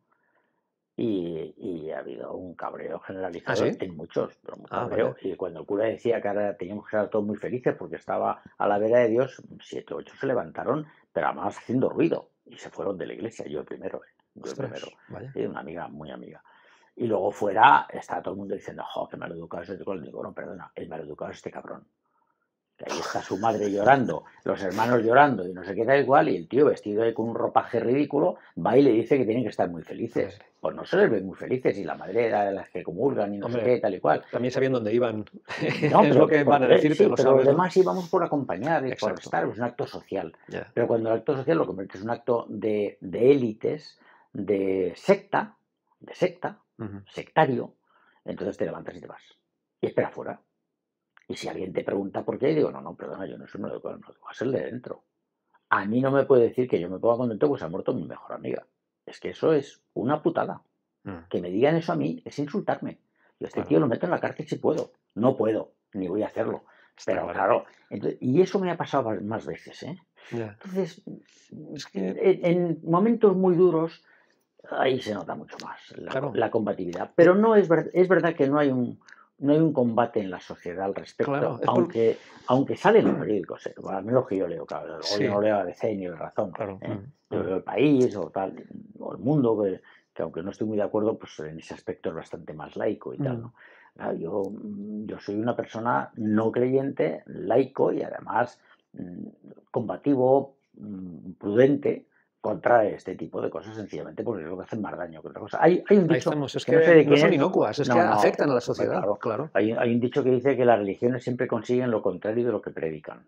y, y ha habido un cabreo generalizado. ¿Ah, sí? En muchos, pero muy ah, cabreo. Vale. Y cuando el cura decía que ahora teníamos que estar todos muy felices porque estaba a la vera de Dios, siete o ocho se levantaron, pero además haciendo ruido. Y se fueron de la iglesia. Yo el primero. ¿eh? Yo el primero. Sí, una amiga, muy amiga. Y luego fuera está todo el mundo diciendo, jo, qué maleducado es este. Digo, no, perdona, el maleducado es este cabrón. Que ahí está su madre llorando, los hermanos llorando y no sé qué tal igual, y el tío vestido de con un ropaje ridículo va y le dice que tienen que estar muy felices. Hombre. Pues no se les ven muy felices y la madre era de las que comulgan y no sé Hombre, qué tal y cual. también sabían dónde iban. No, Es lo pero, que van a porque, decirte, sí, lo pero los sabes, ¿no? demás íbamos por acompañar y por Exacto. estar, es un acto social. Ya. Pero cuando el acto social lo conviertes en un acto de, de élites, de secta, de secta, Ujú. sectario, entonces te levantas y te vas. Y espera fuera. Y si alguien te pregunta por qué, digo, no, no, perdona, yo no soy un educador, no, va a ser de dentro. A mí no me puede decir que yo me ponga contento pues ha muerto mi mejor amiga. Es que eso es una putada. Mm, Que me digan eso a mí es insultarme. Yo a este tío Claro, lo meto en la cárcel si puedo. No puedo, ni voy a hacerlo. está Pero claro. claro, entonces, y eso me ha pasado más- más veces, ¿eh? Ya. Entonces, Es que, en, en momentos muy duros, ahí se nota mucho más la, claro, la combatividad. eh, Pero no es, ver- es verdad que no hay un, no hay un combate en la sociedad al claro, respecto, es por... aunque, aunque sale en los periódicos, ¿eh? Al menos que yo leo, claro, o yo Sí, no leo A B C ni La Razón, claro. ¿eh? mm, Yo mm, leo El País o tal, o El Mundo, que, que aunque no estoy muy de acuerdo, pues en ese aspecto es bastante más laico y tal, mm, ¿no? Claro, yo, yo soy una persona no creyente, laico y además mm, combativo, mm, prudente contra este tipo de cosas, sencillamente porque es lo que hacen más daño que otra cosa. Hay, hay un Ahí dicho estamos. Es que no sé que de no quién son es. inocuas, es que No, no, afectan a la hombre, sociedad, claro. claro. Hay, hay un dicho que dice que las religiones siempre consiguen lo contrario de lo que predican.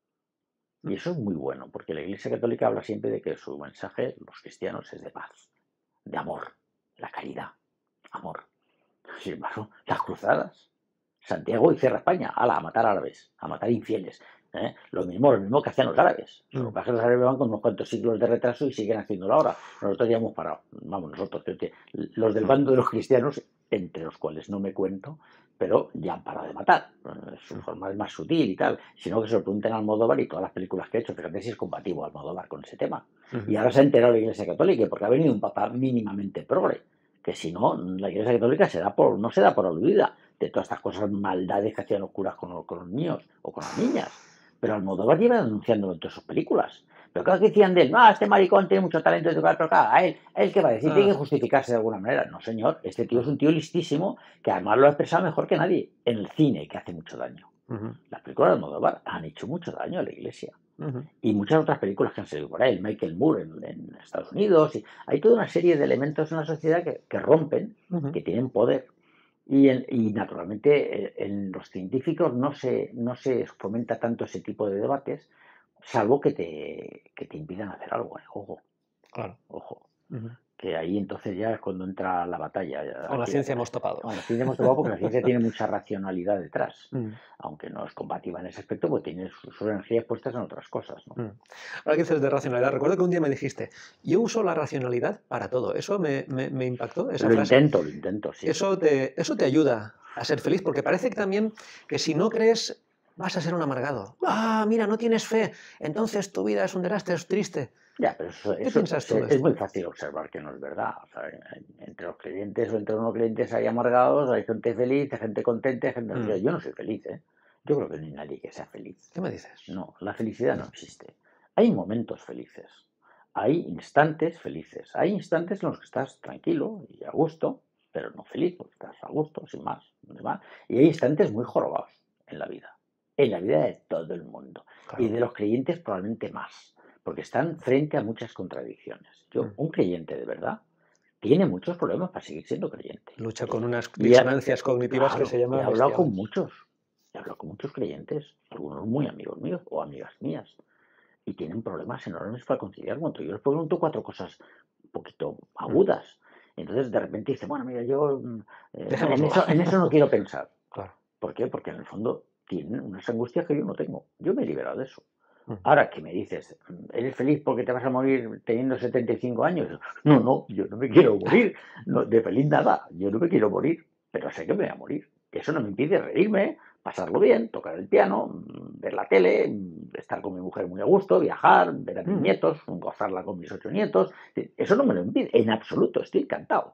Mm, Y eso es muy bueno, porque la Iglesia Católica habla siempre de que su mensaje, los cristianos, es de paz, de amor, la caridad, amor. Sin embargo, las cruzadas, Santiago y cierra España, ala, a matar árabes, a matar infieles. ¿eh? Lo mismo, lo mismo que hacen los árabes. Lo que mm, pasa es que los árabes van con unos cuantos siglos de retraso y siguen haciélo ahora. Nosotros ya hemos parado. Vamos, nosotros, que- que los del mm, bando de los cristianos, entre los cuales no me cuento, pero ya han parado de matar. Eh, Su mm, forma es más sutil y tal. Sino que se lo pregunten a Almodóvar y todas las películas que ha hecho. Fíjate si es compatible Almodóvar con ese tema. Y ujú. ahora se ha enterado la Iglesia Católica porque ha venido un papa mínimamente progre. Que si no, la Iglesia Católica se da por, no se da por aludida de todas estas cosas, maldades que hacían los curas con los, con los niños o con las niñas. Pero Almodóvar lleva denunciándolo en todas sus películas. Pero claro que decían de él, no, este maricón tiene mucho talento de tocar, pero claro, a él, ¿a él qué va a decir? Tiene que Ah, justificarse de alguna manera. No, señor, este tío es claro. un tío listísimo que además lo ha expresado mejor que nadie en el cine, que hace mucho daño. Ujú, Las películas de Almodóvar han hecho mucho daño a la Iglesia. ujú, Y muchas otras películas que han salido por ahí, el Michael Moore en, en Estados Unidos. Y hay toda una serie de elementos en la sociedad que, que rompen, ujú. que tienen poder. Y, en- y naturalmente eh, en los científicos no se, no se fomenta tanto ese tipo de debates, salvo que te, que te impidan hacer algo. ¿eh? Ojo, Claro. ojo. Ujú. Que ahí entonces ya es cuando entra la batalla. ya- Con la Aquí, ciencia hemos topado. bueno, la ciencia hemos tocado porque la ciencia tiene mucha racionalidad detrás, Mm, aunque no es combativa en ese aspecto, porque tiene sus, sus energías puestas en otras cosas. ¿no? mm. Ahora que dices de racionalidad, recuerdo que un día me dijiste, yo uso la racionalidad para todo. Eso me, me- me impactó, esa Lo frase. intento, lo intento, sí. Eso te, eso te ayuda a ser feliz, porque parece que también que si no crees vas a ser un amargado. Ah, mira, no tienes fe, entonces tu vida es un desastre, es triste. Ya, pero eso, ¿Qué eso piensas tú se- de es esto? muy fácil observar que no es verdad. O sea, en- entre los creyentes o entre los no creyentes hay amargados, hay gente feliz, hay gente contenta, hay gente... Mm, Yo no soy feliz, ¿eh? Yo creo que no hay nadie que sea feliz. ¿Qué me dices? No, la felicidad no existe. Hay momentos felices, hay instantes felices, hay instantes en los que estás tranquilo y a gusto, pero no feliz, porque estás a gusto, sin más, sin más. Y hay instantes muy jorobados en la vida, en la vida de todo el mundo. Y Claro. de los creyentes probablemente más, porque están frente a muchas contradicciones. Yo, Mm. un creyente de verdad, tiene muchos problemas para seguir siendo creyente. Lucha con unas Y, he- disonancias cognitivas que se claro, he llaman hablado con bestiales. muchos, he hablado con muchos creyentes, algunos muy amigos míos o amigas mías, y tienen problemas enormes para conciliar. Cuando yo les pregunto cuatro cosas un poquito Mm, agudas, entonces de repente dice, bueno, mira, yo mm, eh, en, Dejémoslo. eso, en eso no quiero pensar. Claro. ¿Por qué? Porque en el fondo tienen unas angustias que yo no tengo. Yo me he liberado de eso. Mm, Ahora que me dices, ¿eres feliz porque te vas a morir teniendo setenta y cinco años? No, no, yo no me quiero morir. No, de feliz nada, yo no me quiero morir, pero sé que me voy a morir. Eso no me impide reírme, pasarlo bien, tocar el piano, mm, ver la tele, mm, estar con mi mujer muy a gusto, viajar, ver a mis mm, nietos, gozarla con mis ocho nietos. Eso no me lo impide, en absoluto, estoy encantado.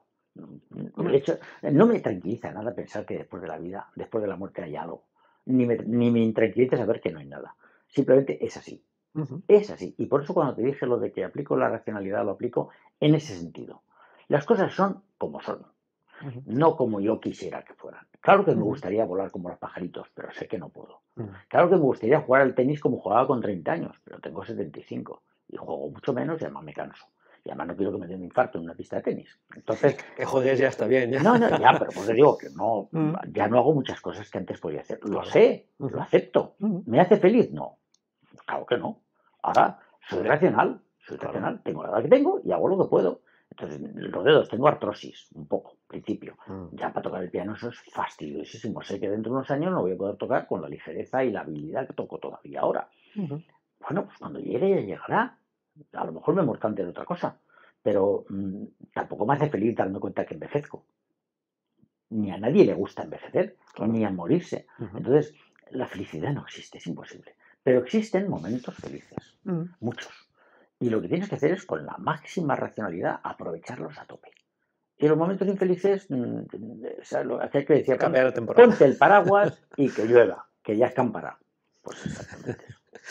El Hombre, hecho, no me tranquiliza nada pensar que después de la vida, después de la muerte hay algo. Ni me, ni me tranquiliza saber que no hay nada. Simplemente es así. ujú, Es así. Y por eso cuando te dije lo de que aplico la racionalidad, lo aplico en ese sentido. Las cosas son como son. Uh-huh. No como yo quisiera que fueran. Claro que uh-huh. me gustaría volar como los pajaritos, pero sé que no puedo. Uh-huh. Claro que me gustaría jugar al tenis como jugaba con treinta años, pero tengo setenta y cinco y juego mucho menos y además me canso. Y además no quiero que me dé un infarto en una pista de tenis. Entonces, que juegues ya está bien. ¿Ya? No, no, ya, pero pues te digo que no, uh-huh. ya no hago muchas cosas que antes podía hacer. Lo sé, uh-huh. lo acepto. Uh-huh. ¿Me hace feliz? No. Claro que no. Ahora soy racional, soy claro. racional, tengo la edad que tengo y hago lo que puedo. Entonces, los dedos, tengo artrosis, un poco, al principio. Uh-huh. Ya para tocar el piano eso es fastidiosísimo. Sé que dentro de unos años no voy a poder tocar con la ligereza y la habilidad que toco todavía ahora. Uh-huh. Bueno, pues cuando llegue ya llegará. A lo mejor me muerto antes de otra cosa. Pero mmm, tampoco me hace feliz darme cuenta que envejezco. Ni a nadie le gusta envejecer, claro. ni a morirse. Uh-huh. Entonces, la felicidad no existe, es imposible. Pero existen momentos felices, uh-huh. muchos. Y lo que tienes que hacer es, con la máxima racionalidad, aprovecharlos a tope. Y los momentos infelices, mmm, ¿sabes lo que decía? Cambiar la temporada. Ponte el paraguas y que llueva, que ya escampará. Pues exactamente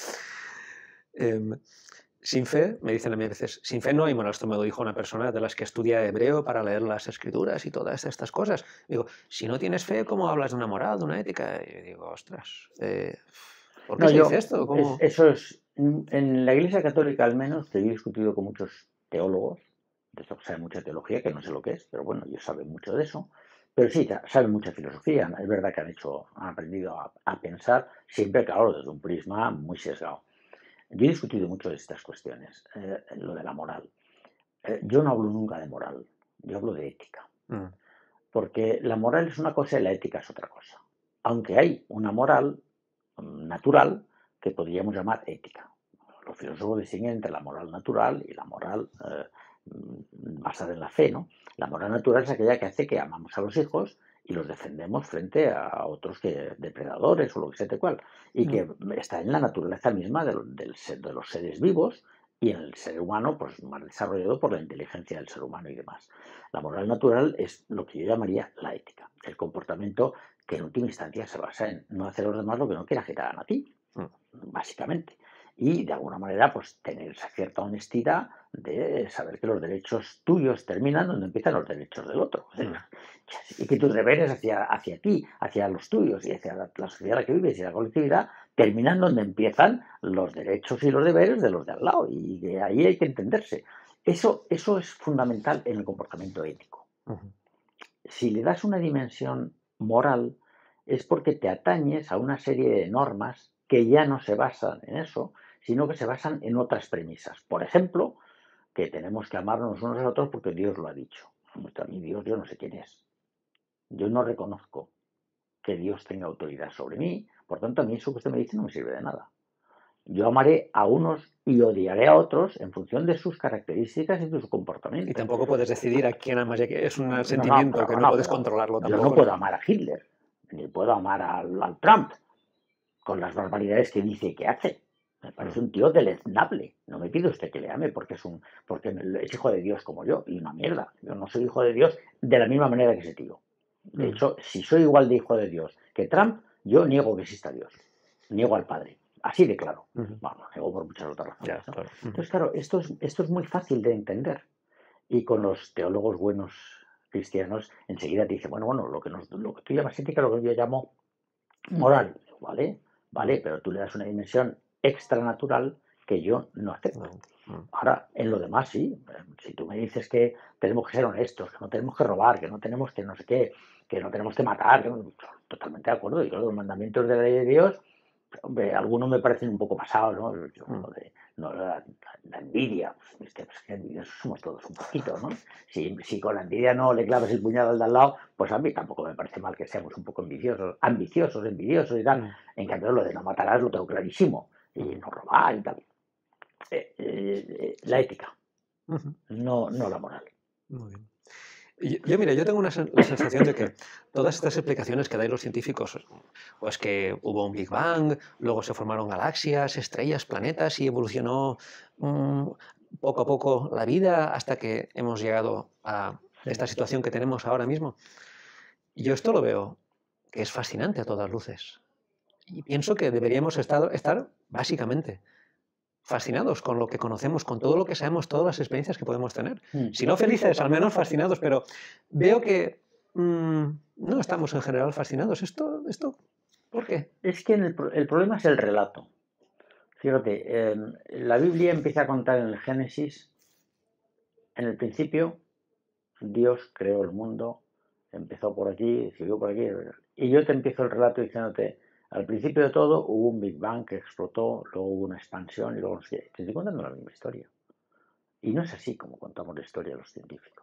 eso. um... Sin fe, me dicen a mí a veces, sin fe no hay moral. Esto me lo dijo una persona de las que estudia hebreo para leer las escrituras y todas estas cosas. Digo, si no tienes fe, ¿cómo hablas de una moral, de una ética? Y digo, ostras, eh, ¿por qué no, se yo, dice esto? ¿Cómo? Es, eso es, en la Iglesia Católica al menos, que yo he discutido con muchos teólogos, de esto que saben mucha teología, que no sé lo que es, pero bueno, ellos saben mucho de eso, pero sí, saben mucha filosofía. Es verdad que han hecho, han aprendido a, a pensar, siempre, claro, desde un prisma muy sesgado. Yo he discutido mucho de estas cuestiones, eh, lo de la moral. Eh, yo no hablo nunca de moral, yo hablo de ética. Mm. Porque la moral es una cosa y la ética es otra cosa. Aunque hay una moral um, natural que podríamos llamar ética. Los filósofos distinguen entre la moral natural y la moral eh, basada en la fe, ¿no? La moral natural es aquella que hace que amamos a los hijos y los defendemos frente a otros que depredadores o lo que sea de cual, y que mm. está en la naturaleza misma de, del ser, de los seres vivos y en el ser humano, pues más desarrollado por la inteligencia del ser humano y demás. La moral natural es lo que yo llamaría la ética, el comportamiento que en última instancia se basa en no hacer a los demás lo que no quieras que te hagan a ti, mm. básicamente. Y de alguna manera, pues tener esa cierta honestidad de saber que los derechos tuyos terminan donde empiezan los derechos del otro. Mm. Y que tus deberes hacia, hacia ti, hacia los tuyos y hacia la, la sociedad en la que vives y la colectividad terminan donde empiezan los derechos y los deberes de los de al lado. Y de ahí hay que entenderse. Eso, eso es fundamental en el comportamiento ético. Uh-huh. Si le das una dimensión moral, es porque te atañes a una serie de normas que ya no se basan en eso, sino que se basan en otras premisas. Por ejemplo, que tenemos que amarnos unos a otros porque Dios lo ha dicho. A mí Dios yo no sé quién es. Yo no reconozco que Dios tenga autoridad sobre mí, por tanto a mí eso que usted me dice no me sirve de nada. Yo amaré a unos y odiaré a otros en función de sus características y de su comportamiento. Y tampoco puedes decidir a quién amas, ya que es un sentimiento no, no, que no, no puedes controlarlo tampoco. Yo no puedo amar a Hitler, ni puedo amar al, al Trump, con las barbaridades que dice y que hace. Me parece un tío deleznable. No me pide usted que le ame porque es un porque es hijo de Dios como yo. Y una mierda. Yo no soy hijo de Dios de la misma manera que ese tío. De hecho, si soy igual de hijo de Dios que Trump, yo niego que exista Dios. Niego al Padre. Así de claro. Uh-huh. Bueno, lo niego por muchas otras razones. Yeah, ¿no? claro. Uh-huh. Entonces, claro, esto es, esto es muy fácil de entender. Y con los teólogos buenos cristianos, enseguida te dicen, bueno, bueno, lo que, nos, lo que tú llamas ética, lo que yo llamo moral. ¿Vale? Vale, pero tú le das una dimensión extranatural que yo no acepto. Ahora, en lo demás, sí. Si tú me dices que tenemos que ser honestos, que no tenemos que robar, que no tenemos que no sé qué, que no tenemos que matar, que no, totalmente de acuerdo. Y claro, los mandamientos de la ley de Dios, hombre, algunos me parecen un poco pasados, ¿no? Yo, lo de, no la, la envidia, pues, pues que envidiosos somos todos un poquito, ¿no? Si, si con la envidia no le clavas el puñal al de al lado, pues a mí tampoco me parece mal que seamos un poco ambiciosos, ambiciosos, envidiosos y tal. Mm. En cambio, lo de no matarás lo tengo clarísimo. Y no robar y tal. Eh, eh, la ética, uh-huh. no, no la moral. Muy bien. Yo, yo, mira, yo tengo una, la sensación de que todas estas explicaciones que dais los científicos, pues que hubo un Big Bang, luego se formaron galaxias, estrellas, planetas y evolucionó mmm, poco a poco la vida hasta que hemos llegado a esta situación que tenemos ahora mismo. Yo esto lo veo que es fascinante a todas luces. Y pienso que deberíamos estar, estar básicamente fascinados con lo que conocemos, con todo lo que sabemos, todas las experiencias que podemos tener. Mm. Si no felices, al menos fascinados, pero veo que mmm, no estamos en general fascinados. ¿Esto, esto por qué? Es que el, el problema es el relato. Fíjate, eh, la Biblia empieza a contar en el Génesis, en el principio, Dios creó el mundo, empezó por aquí, siguió por aquí, y yo te empiezo el relato diciéndote, al principio de todo hubo un Big Bang que explotó, luego hubo una expansión y luego no sé qué. Te estoy contando la misma historia. Y no es así como contamos la historia de los científicos.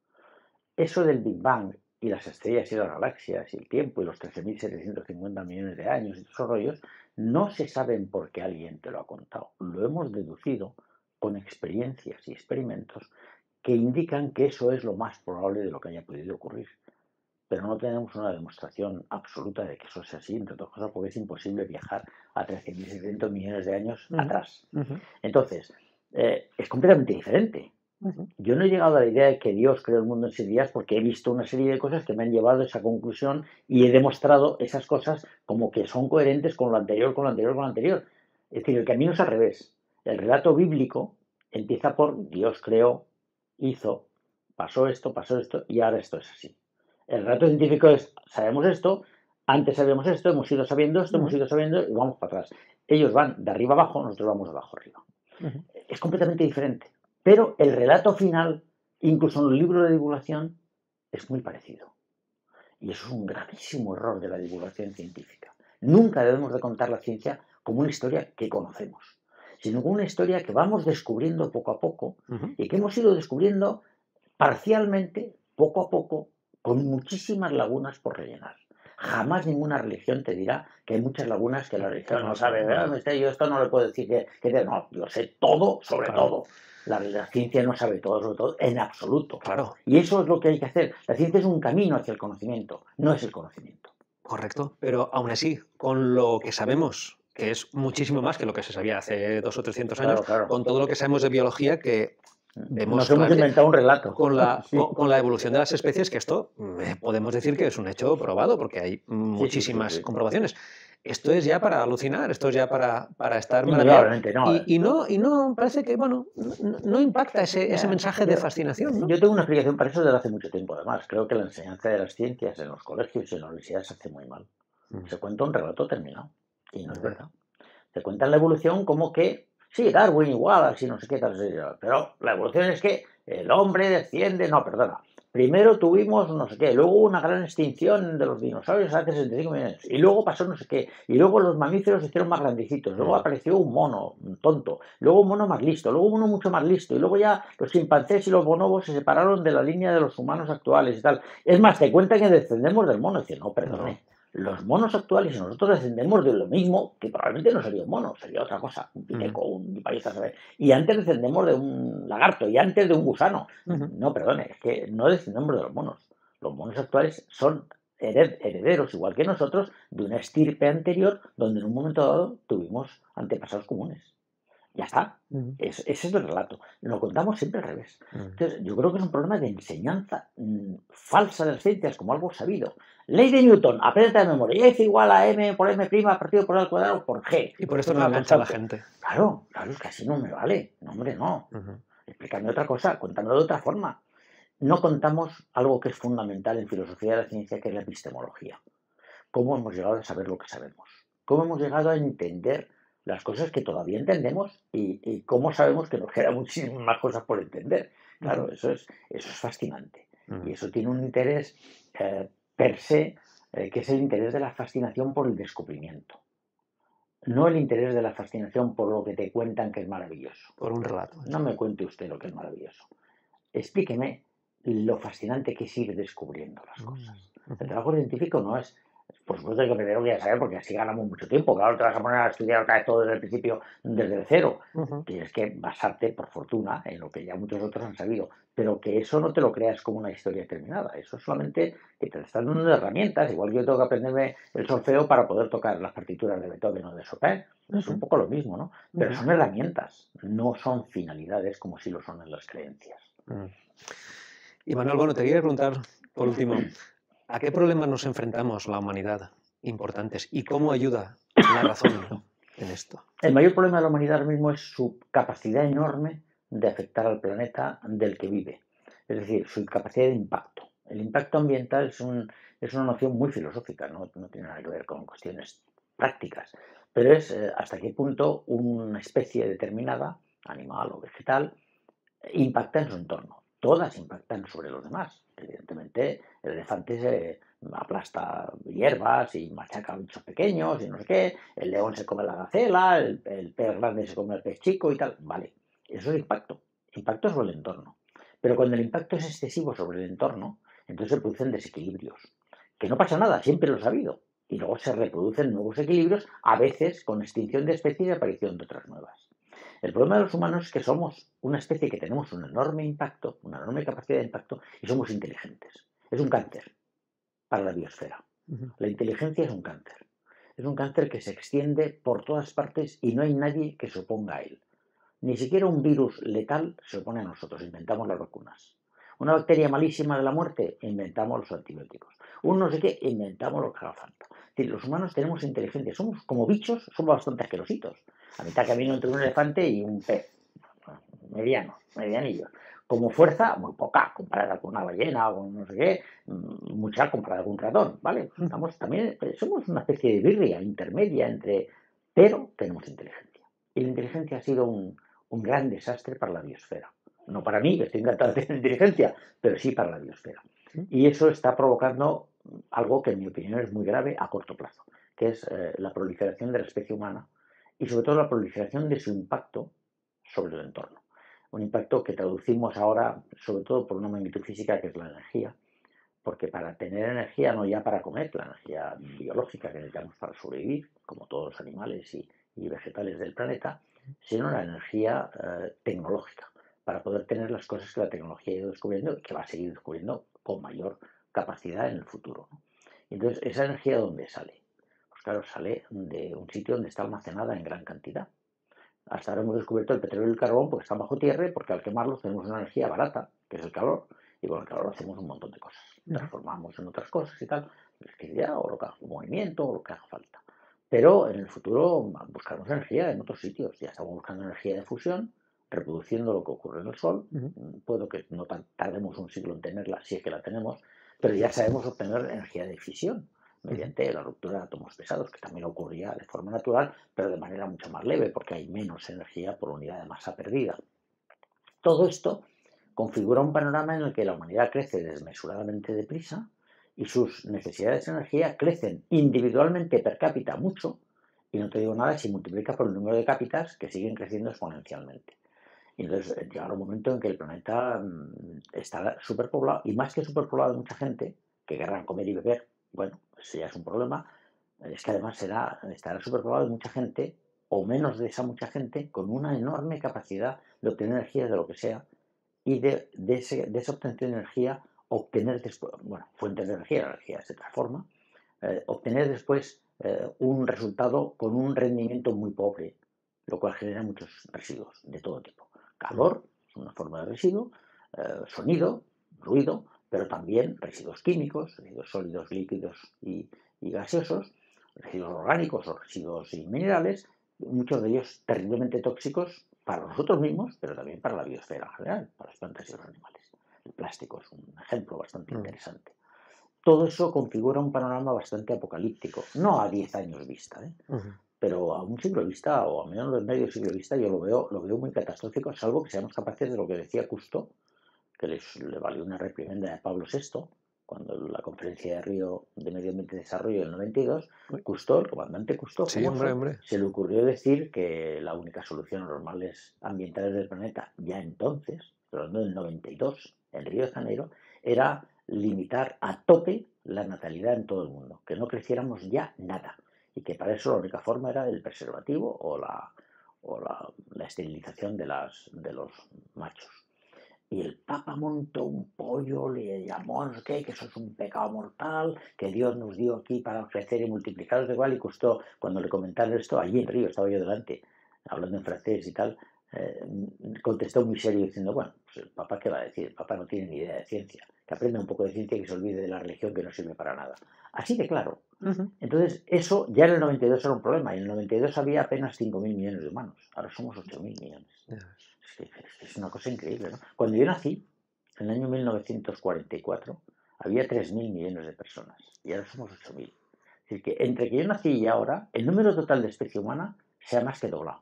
Eso del Big Bang y las estrellas y las galaxias y el tiempo y los trece mil setecientos cincuenta millones de años y todos esos rollos, no se saben por qué alguien te lo ha contado. Lo hemos deducido con experiencias y experimentos que indican que eso es lo más probable de lo que haya podido ocurrir. Pero no tenemos una demostración absoluta de que eso sea así, entre otras cosas porque es imposible viajar a trece mil setecientos millones de años uh-huh. atrás. Uh-huh. Entonces, eh, es completamente diferente. Uh-huh. Yo no he llegado a la idea de que Dios creó el mundo en seis días porque he visto una serie de cosas que me han llevado a esa conclusión y he demostrado esas cosas como que son coherentes con lo anterior, con lo anterior, con lo anterior. Es decir, el camino es al revés. El relato bíblico empieza por Dios creó, hizo, pasó esto, pasó esto y ahora esto es así. El relato científico es, sabemos esto, antes sabíamos esto, hemos ido sabiendo esto, uh-huh. hemos ido sabiendo y vamos para atrás. Ellos van de arriba abajo, nosotros vamos de abajo arriba. Uh-huh. Es completamente diferente. Pero el relato final, incluso en los libros de divulgación, es muy parecido. Y eso es un gravísimo error de la divulgación científica. Nunca debemos de contar la ciencia como una historia que conocemos, sino como una historia que vamos descubriendo poco a poco uh-huh. y que hemos ido descubriendo parcialmente, poco a poco, con muchísimas lagunas por rellenar. Jamás ninguna religión te dirá que hay muchas lagunas que la religión no sabe. Yo esto no le puedo decir que, que no, yo sé todo sobre claro. todo. La, la ciencia no sabe todo sobre todo en absoluto. Claro. Y eso es lo que hay que hacer. La ciencia es un camino hacia el conocimiento, no es el conocimiento. Correcto. Pero aún así, con lo que sabemos, que es muchísimo más que lo que se sabía hace dos o trescientos años, claro, claro. con todo lo que sabemos de biología que vemos Nos hemos inventado un relato. Con la, sí. con, con la evolución de las especies, que esto eh, podemos decir que es un hecho probado, porque hay muchísimas sí, sí, sí, sí. comprobaciones. Esto es ya para alucinar, esto es ya para, para estar maravillado. No, y, y, no, y no parece que, bueno, no, no impacta ese, ese mensaje de fascinación, ¿no? Yo tengo una explicación para eso desde hace mucho tiempo, además. Creo que la enseñanza de las ciencias en los colegios y en las universidades se hace muy mal. Mm. Se cuenta un relato terminado, y no es verdad. Se cuenta la evolución como que sí, Darwin igual, así no sé qué tal, pero la evolución es que el hombre desciende, no, perdona, primero tuvimos no sé qué, luego hubo una gran extinción de los dinosaurios hace sesenta y cinco millones, y luego pasó no sé qué, y luego los mamíferos se hicieron más grandecitos, luego apareció un mono un tonto, luego un mono más listo, luego uno mucho más listo, y luego ya los chimpancés y los bonobos se separaron de la línea de los humanos actuales y tal. Es más, te cuentan que descendemos del mono, y dices, no, perdone. No. Los monos actuales, y nosotros descendemos de lo mismo, que probablemente no sería un mono, sería otra cosa, un pineco, uh-huh. un país a saber. Y antes descendemos de un lagarto, y antes de un gusano. Uh-huh. No, perdone, es que no descendemos de los monos. Los monos actuales son hered- herederos, igual que nosotros, de una estirpe anterior, donde en un momento dado tuvimos antepasados comunes. Ya está. Uh-huh. Es, ese es el relato. Lo contamos siempre al revés. Uh-huh. Entonces, yo creo que es un problema de enseñanza mmm, falsa de las ciencias, como algo sabido. Ley de Newton, aprende de memoria. Y es igual a m por m' partido por al cuadrado por g. Y por esto no engancha a la gente. Claro, claro, es que así no me vale. No, hombre, no. Uh-huh. Explícame otra cosa, contando de otra forma. No contamos algo que es fundamental en filosofía de la ciencia, que es la epistemología. ¿Cómo hemos llegado a saber lo que sabemos? ¿Cómo hemos llegado a entender las cosas que todavía entendemos y, y cómo sabemos que nos quedan muchísimas más cosas por entender? Claro, uh-huh. eso, es, eso es fascinante. Uh-huh. Y eso tiene un interés eh, per se, eh, que es el interés de la fascinación por el descubrimiento. No el interés de la fascinación por lo que te cuentan que es maravilloso. Por un relato. No me cuente usted lo que es maravilloso. Explíqueme lo fascinante que es ir descubriendo las cosas. Uh-huh. El trabajo científico no es... Por supuesto que primero voy a saber, porque así ganamos mucho tiempo. Claro, te vas a poner a estudiar otra vez todo desde el principio, desde el cero. Uh-huh. Tienes que basarte, por fortuna, en lo que ya muchos otros han sabido. Pero que eso no te lo creas como una historia terminada. Eso es solamente que te están dando herramientas. Igual que yo tengo que aprenderme el solfeo para poder tocar las partituras de Beethoven o de Chopin. Uh-huh. Es un poco lo mismo, ¿no? Pero uh-huh. son herramientas, no son finalidades como si lo son en las creencias. Uh-huh. Y Manuel, bueno, te quería preguntar, por último, ¿a qué problemas nos enfrentamos la humanidad importantes y cómo ayuda la razón en esto? El mayor problema de la humanidad ahora mismo es su capacidad enorme de afectar al planeta del que vive. Es decir, su capacidad de impacto. El impacto ambiental es, un, es una noción muy filosófica, ¿no? No tiene nada que ver con cuestiones prácticas, pero es eh, hasta qué punto una especie determinada, animal o vegetal, impacta en su entorno. Todas impactan sobre los demás. Evidentemente, el elefante se aplasta hierbas y machaca bichos pequeños y no sé qué, el león se come la gacela, el, el pez grande se come el pez chico y tal. Vale, eso es impacto. Impacto sobre el entorno. Pero cuando el impacto es excesivo sobre el entorno, entonces se producen desequilibrios. Que no pasa nada, siempre lo ha habido. Y luego se reproducen nuevos equilibrios, a veces con extinción de especies y aparición de otras nuevas. El problema de los humanos es que somos una especie que tenemos un enorme impacto, una enorme capacidad de impacto y somos inteligentes. Es un cáncer para la biosfera. Ujú. La inteligencia es un cáncer. Es un cáncer que se extiende por todas partes y no hay nadie que se oponga a él. Ni siquiera un virus letal se opone a nosotros, inventamos las vacunas. Una bacteria malísima de la muerte, inventamos los antibióticos. Un no sé qué, inventamos lo que haga falta. Es decir, los humanos tenemos inteligencia, somos como bichos, somos bastante asquerositos. A mitad camino entre un elefante y un pez. Mediano, medianillo. Como fuerza, muy poca, comparada con una ballena o no sé qué, mucha comparada con un ratón, ¿vale? Pues estamos también, somos una especie de birria intermedia entre, pero tenemos inteligencia. Y la inteligencia ha sido un, un gran desastre para la biosfera. No para mí, que estoy encantado de tener inteligencia, pero sí para la biosfera. Y eso está provocando algo que en mi opinión es muy grave a corto plazo, que es eh, la proliferación de la especie humana y sobre todo la proliferación de su impacto sobre el entorno. Un impacto que traducimos ahora sobre todo por una magnitud física que es la energía, porque para tener energía, no ya para comer, la energía biológica que necesitamos para sobrevivir, como todos los animales y, y vegetales del planeta, sino la energía eh, tecnológica, para poder tener las cosas que la tecnología ha ido descubriendo y que va a seguir descubriendo con mayor capacidad en el futuro, ¿no? Entonces, ¿esa energía dónde sale? Pues claro, sale de un sitio donde está almacenada en gran cantidad. Hasta ahora hemos descubierto el petróleo y el carbón porque están bajo tierra, porque al quemarlos tenemos una energía barata, que es el calor, y con el calor hacemos un montón de cosas. Transformamos en otras cosas y tal, electricidad o lo que haga, movimiento o lo que haga falta. Pero en el futuro buscaremos energía en otros sitios. Ya estamos buscando energía de fusión, reproduciendo lo que ocurre en el Sol. Uh-huh. Puedo que no tardemos un siglo en tenerla, si es que la tenemos, pero ya sabemos obtener energía de fisión mediante la ruptura de átomos pesados, que también ocurría de forma natural, pero de manera mucho más leve, porque hay menos energía por unidad de masa perdida. Todo esto configura un panorama en el que la humanidad crece desmesuradamente deprisa y sus necesidades de energía crecen individualmente per cápita mucho, y no te digo nada si multiplica por el número de cápitas que siguen creciendo exponencialmente. Y entonces llegará un momento en que el planeta estará superpoblado, y más que superpoblado de mucha gente, que querrán comer y beber, bueno, ese ya es un problema, es que además será, estará superpoblado de mucha gente, o menos de esa mucha gente, con una enorme capacidad de obtener energía de lo que sea, y de, de, ese, de esa obtención de energía, obtener después, bueno, fuentes de energía, la energía se transforma, eh, obtener después eh, un resultado con un rendimiento muy pobre, lo cual genera muchos residuos de todo tipo. Calor es una forma de residuo, eh, sonido, ruido, pero también residuos químicos, residuos sólidos, líquidos y, y gaseosos, residuos orgánicos o residuos y minerales, muchos de ellos terriblemente tóxicos para nosotros mismos, pero también para la biosfera en general, para las plantas y los animales. El plástico es un ejemplo bastante mm. interesante. Todo eso configura un panorama bastante apocalíptico, no a diez años vista, ¿eh? Uh-huh. Pero a un siglo vista o a menos del medio siglo vista yo lo veo, lo veo muy catastrófico, salvo que seamos capaces de lo que decía Cousteau, que les, le valió una reprimenda de Pablo sexto, cuando la conferencia de Río de Medio Ambiente y Desarrollo del noventa y dos, Cousteau, el comandante Cousteau, sí, hombre, hombre. se le ocurrió decir que la única solución a los males ambientales del planeta, ya entonces, hablando del noventa y dos, en Río de Janeiro, era limitar a tope la natalidad en todo el mundo, que no creciéramos ya nada, y que para eso la única forma era el preservativo o la, o la, la esterilización de, las, de los machos. Y el Papa montó un pollo, le llamó no sé qué, que eso es un pecado mortal, que Dios nos dio aquí para crecer y multiplicaros de igual, y costó, cuando le comentaron esto, allí en Río, estaba yo delante, hablando en francés y tal, eh, contestó muy serio diciendo, bueno, pues el Papa ¿qué va a decir? El Papa no tiene ni idea de ciencia, que aprenda un poco de ciencia y que se olvide de la religión que no sirve para nada. Así de claro. Uh-huh. Entonces, eso ya en el noventa y dos era un problema, y en el noventa y dos había apenas cinco mil millones de humanos, ahora somos ocho mil millones. Uh-huh. Es una cosa increíble, ¿no? Cuando yo nací, en el año mil novecientos cuarenta y cuatro, había tres mil millones de personas y ahora somos ocho mil. Es decir, que entre que yo nací y ahora, el número total de especie humana se ha más que doblado.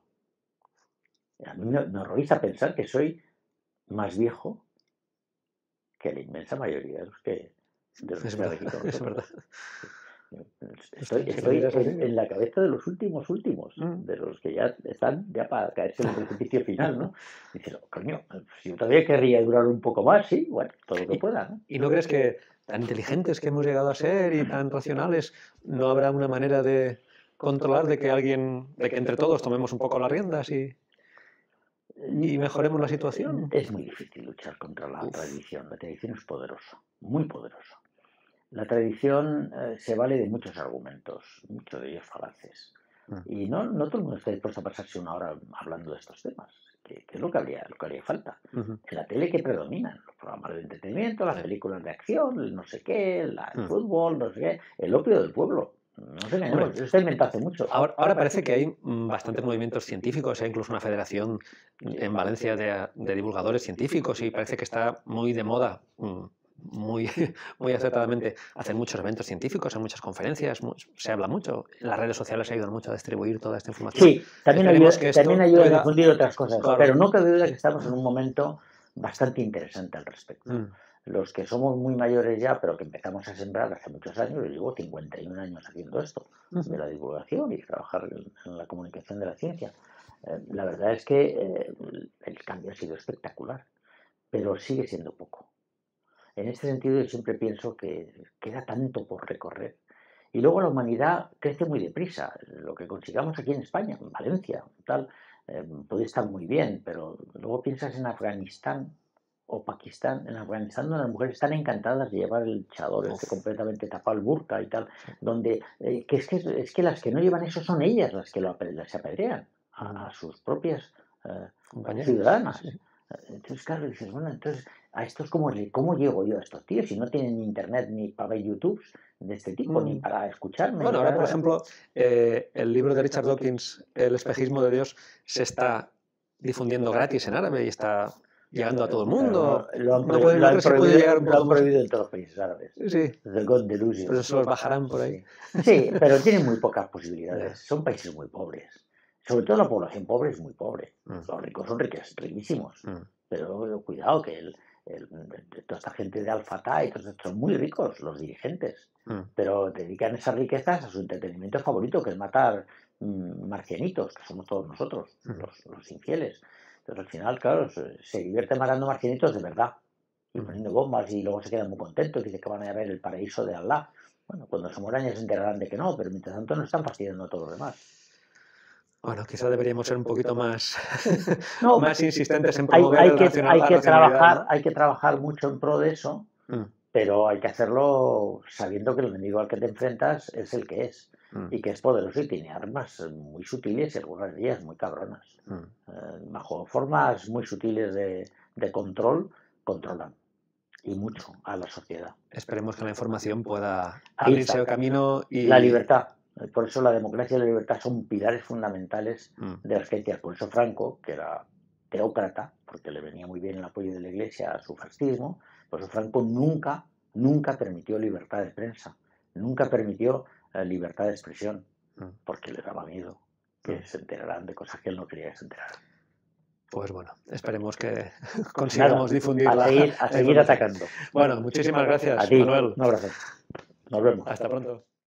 A mí me, me horroriza pensar que soy más viejo que la inmensa mayoría de los que, de los que están aquí con nosotros. Es verdad. Estoy, estoy en, en la cabeza de los últimos últimos, de los que ya están ya para caerse en el precipicio final, ¿no? Y dices, oh, coño, si yo todavía querría durar un poco más, sí, bueno, todo lo que pueda, ¿no? ¿Y no crees que tan inteligentes que hemos llegado a ser y tan racionales, no habrá una manera de controlar de que alguien, de que entre todos tomemos un poco las riendas y, y mejoremos la situación? Es muy difícil luchar contra la tradición. La tradición es poderosa, muy poderosa. La tradición eh, se vale de muchos argumentos, muchos de ellos falaces. Y no, no todo el mundo está dispuesto a pasarse una hora hablando de estos temas, que, que es lo que haría, lo que haría falta. Uh-huh. En la tele que predominan los programas de entretenimiento, las películas de acción, el no sé qué, el uh-huh. fútbol, no sé qué, el opio del pueblo. No sé, no, eso está inventado hace mucho. Ahora, ahora parece que hay bastantes movimientos científicos, hay incluso una federación en Valencia de, de divulgadores científicos y parece que está muy de moda. Muy, muy acertadamente, hacen muchos eventos científicos, hay muchas conferencias, se habla mucho, en las redes sociales ayudan mucho a distribuir toda esta información. Sí, también ayuda, que también ayuda pueda... a difundir otras cosas, claro. Pero no cabe duda que estamos en un momento bastante interesante al respecto. Mm. Los que somos muy mayores ya, pero que empezamos a sembrar hace muchos años, yo llevo cincuenta y un años haciendo esto, uh-huh. de la divulgación y trabajar en, en la comunicación de la ciencia. Eh, la verdad es que eh, el cambio ha sido espectacular, pero sigue siendo poco. En este sentido, yo siempre pienso que queda tanto por recorrer. Y luego la humanidad crece muy deprisa. Lo que consigamos aquí en España, en Valencia, tal, eh, puede estar muy bien, pero luego piensas en Afganistán o Pakistán. En Afganistán, donde las mujeres están encantadas de llevar el chador este completamente tapado, el burka y tal, donde eh, que es, que es que las que no llevan eso son ellas las que lo, las apedrean a, a sus propias eh, ciudadanas. Sí. Entonces, claro, dices, bueno, entonces, a estos, ¿cómo, ¿cómo llego yo a estos tíos? Si no tienen ni internet ni para ver YouTube de este tipo, mm. ni para escucharme. Bueno, ahora, para... por ejemplo, eh, el libro de Richard Dawkins, El espejismo de Dios, se está difundiendo gratis en árabe y está llegando a todo el mundo. Claro, lo han, no puede, lo han prohibido, llegar un poco lo han prohibido en todos los países árabes. Sí. The God Delusion. Pero se los bajarán por ahí. Sí, sí, pero tienen muy pocas posibilidades. Son países muy pobres. Sobre todo la población pobre es muy pobre. Mm. Los ricos son riquísimos. riquísimos. Mm. Pero cuidado, que el, el, toda esta gente de Al-Fatah y todos estos son muy ricos, los dirigentes. Mm. Pero dedican esas riquezas a su entretenimiento favorito, que es matar mmm, marcianitos, que somos todos nosotros, mm. los, los infieles. Entonces al final, claro, se, se divierte matando marcianitos de verdad. Y poniendo bombas y luego se quedan muy contentos, dicen que van a ver el paraíso de Allah. Bueno, cuando se mueran ya se enterarán de que no, pero mientras tanto no están fastidiando a todos los demás. Bueno, quizá deberíamos ser un poquito más, no, más insistentes en hay, promover hay el que, racional, hay la que trabajar, ¿no? Hay que trabajar mucho en pro de eso, mm. pero hay que hacerlo sabiendo que el enemigo al que te enfrentas es el que es mm. y que es poderoso y tiene armas muy sutiles y algunas de ellas muy cabronas. Mm. Eh, bajo formas muy sutiles de, de control, controlan. Y mucho a la sociedad. Esperemos que la información pueda abrirse el camino y... La libertad. Por eso la democracia y la libertad son pilares fundamentales mm. de las ciencias. Por eso Franco, que era teócrata, porque le venía muy bien el apoyo de la Iglesia a su fascismo, por eso Franco nunca, nunca permitió libertad de prensa, nunca permitió eh, libertad de expresión, mm. porque le daba miedo que mm. se enteraran de cosas que él no quería que se enteraran. Pues bueno, esperemos que consigamos Nada, difundir a la, seguir, a seguir atacando. Bueno, muchísimas gracias, a ti, Manuel. Un abrazo. Nos vemos. Hasta pronto.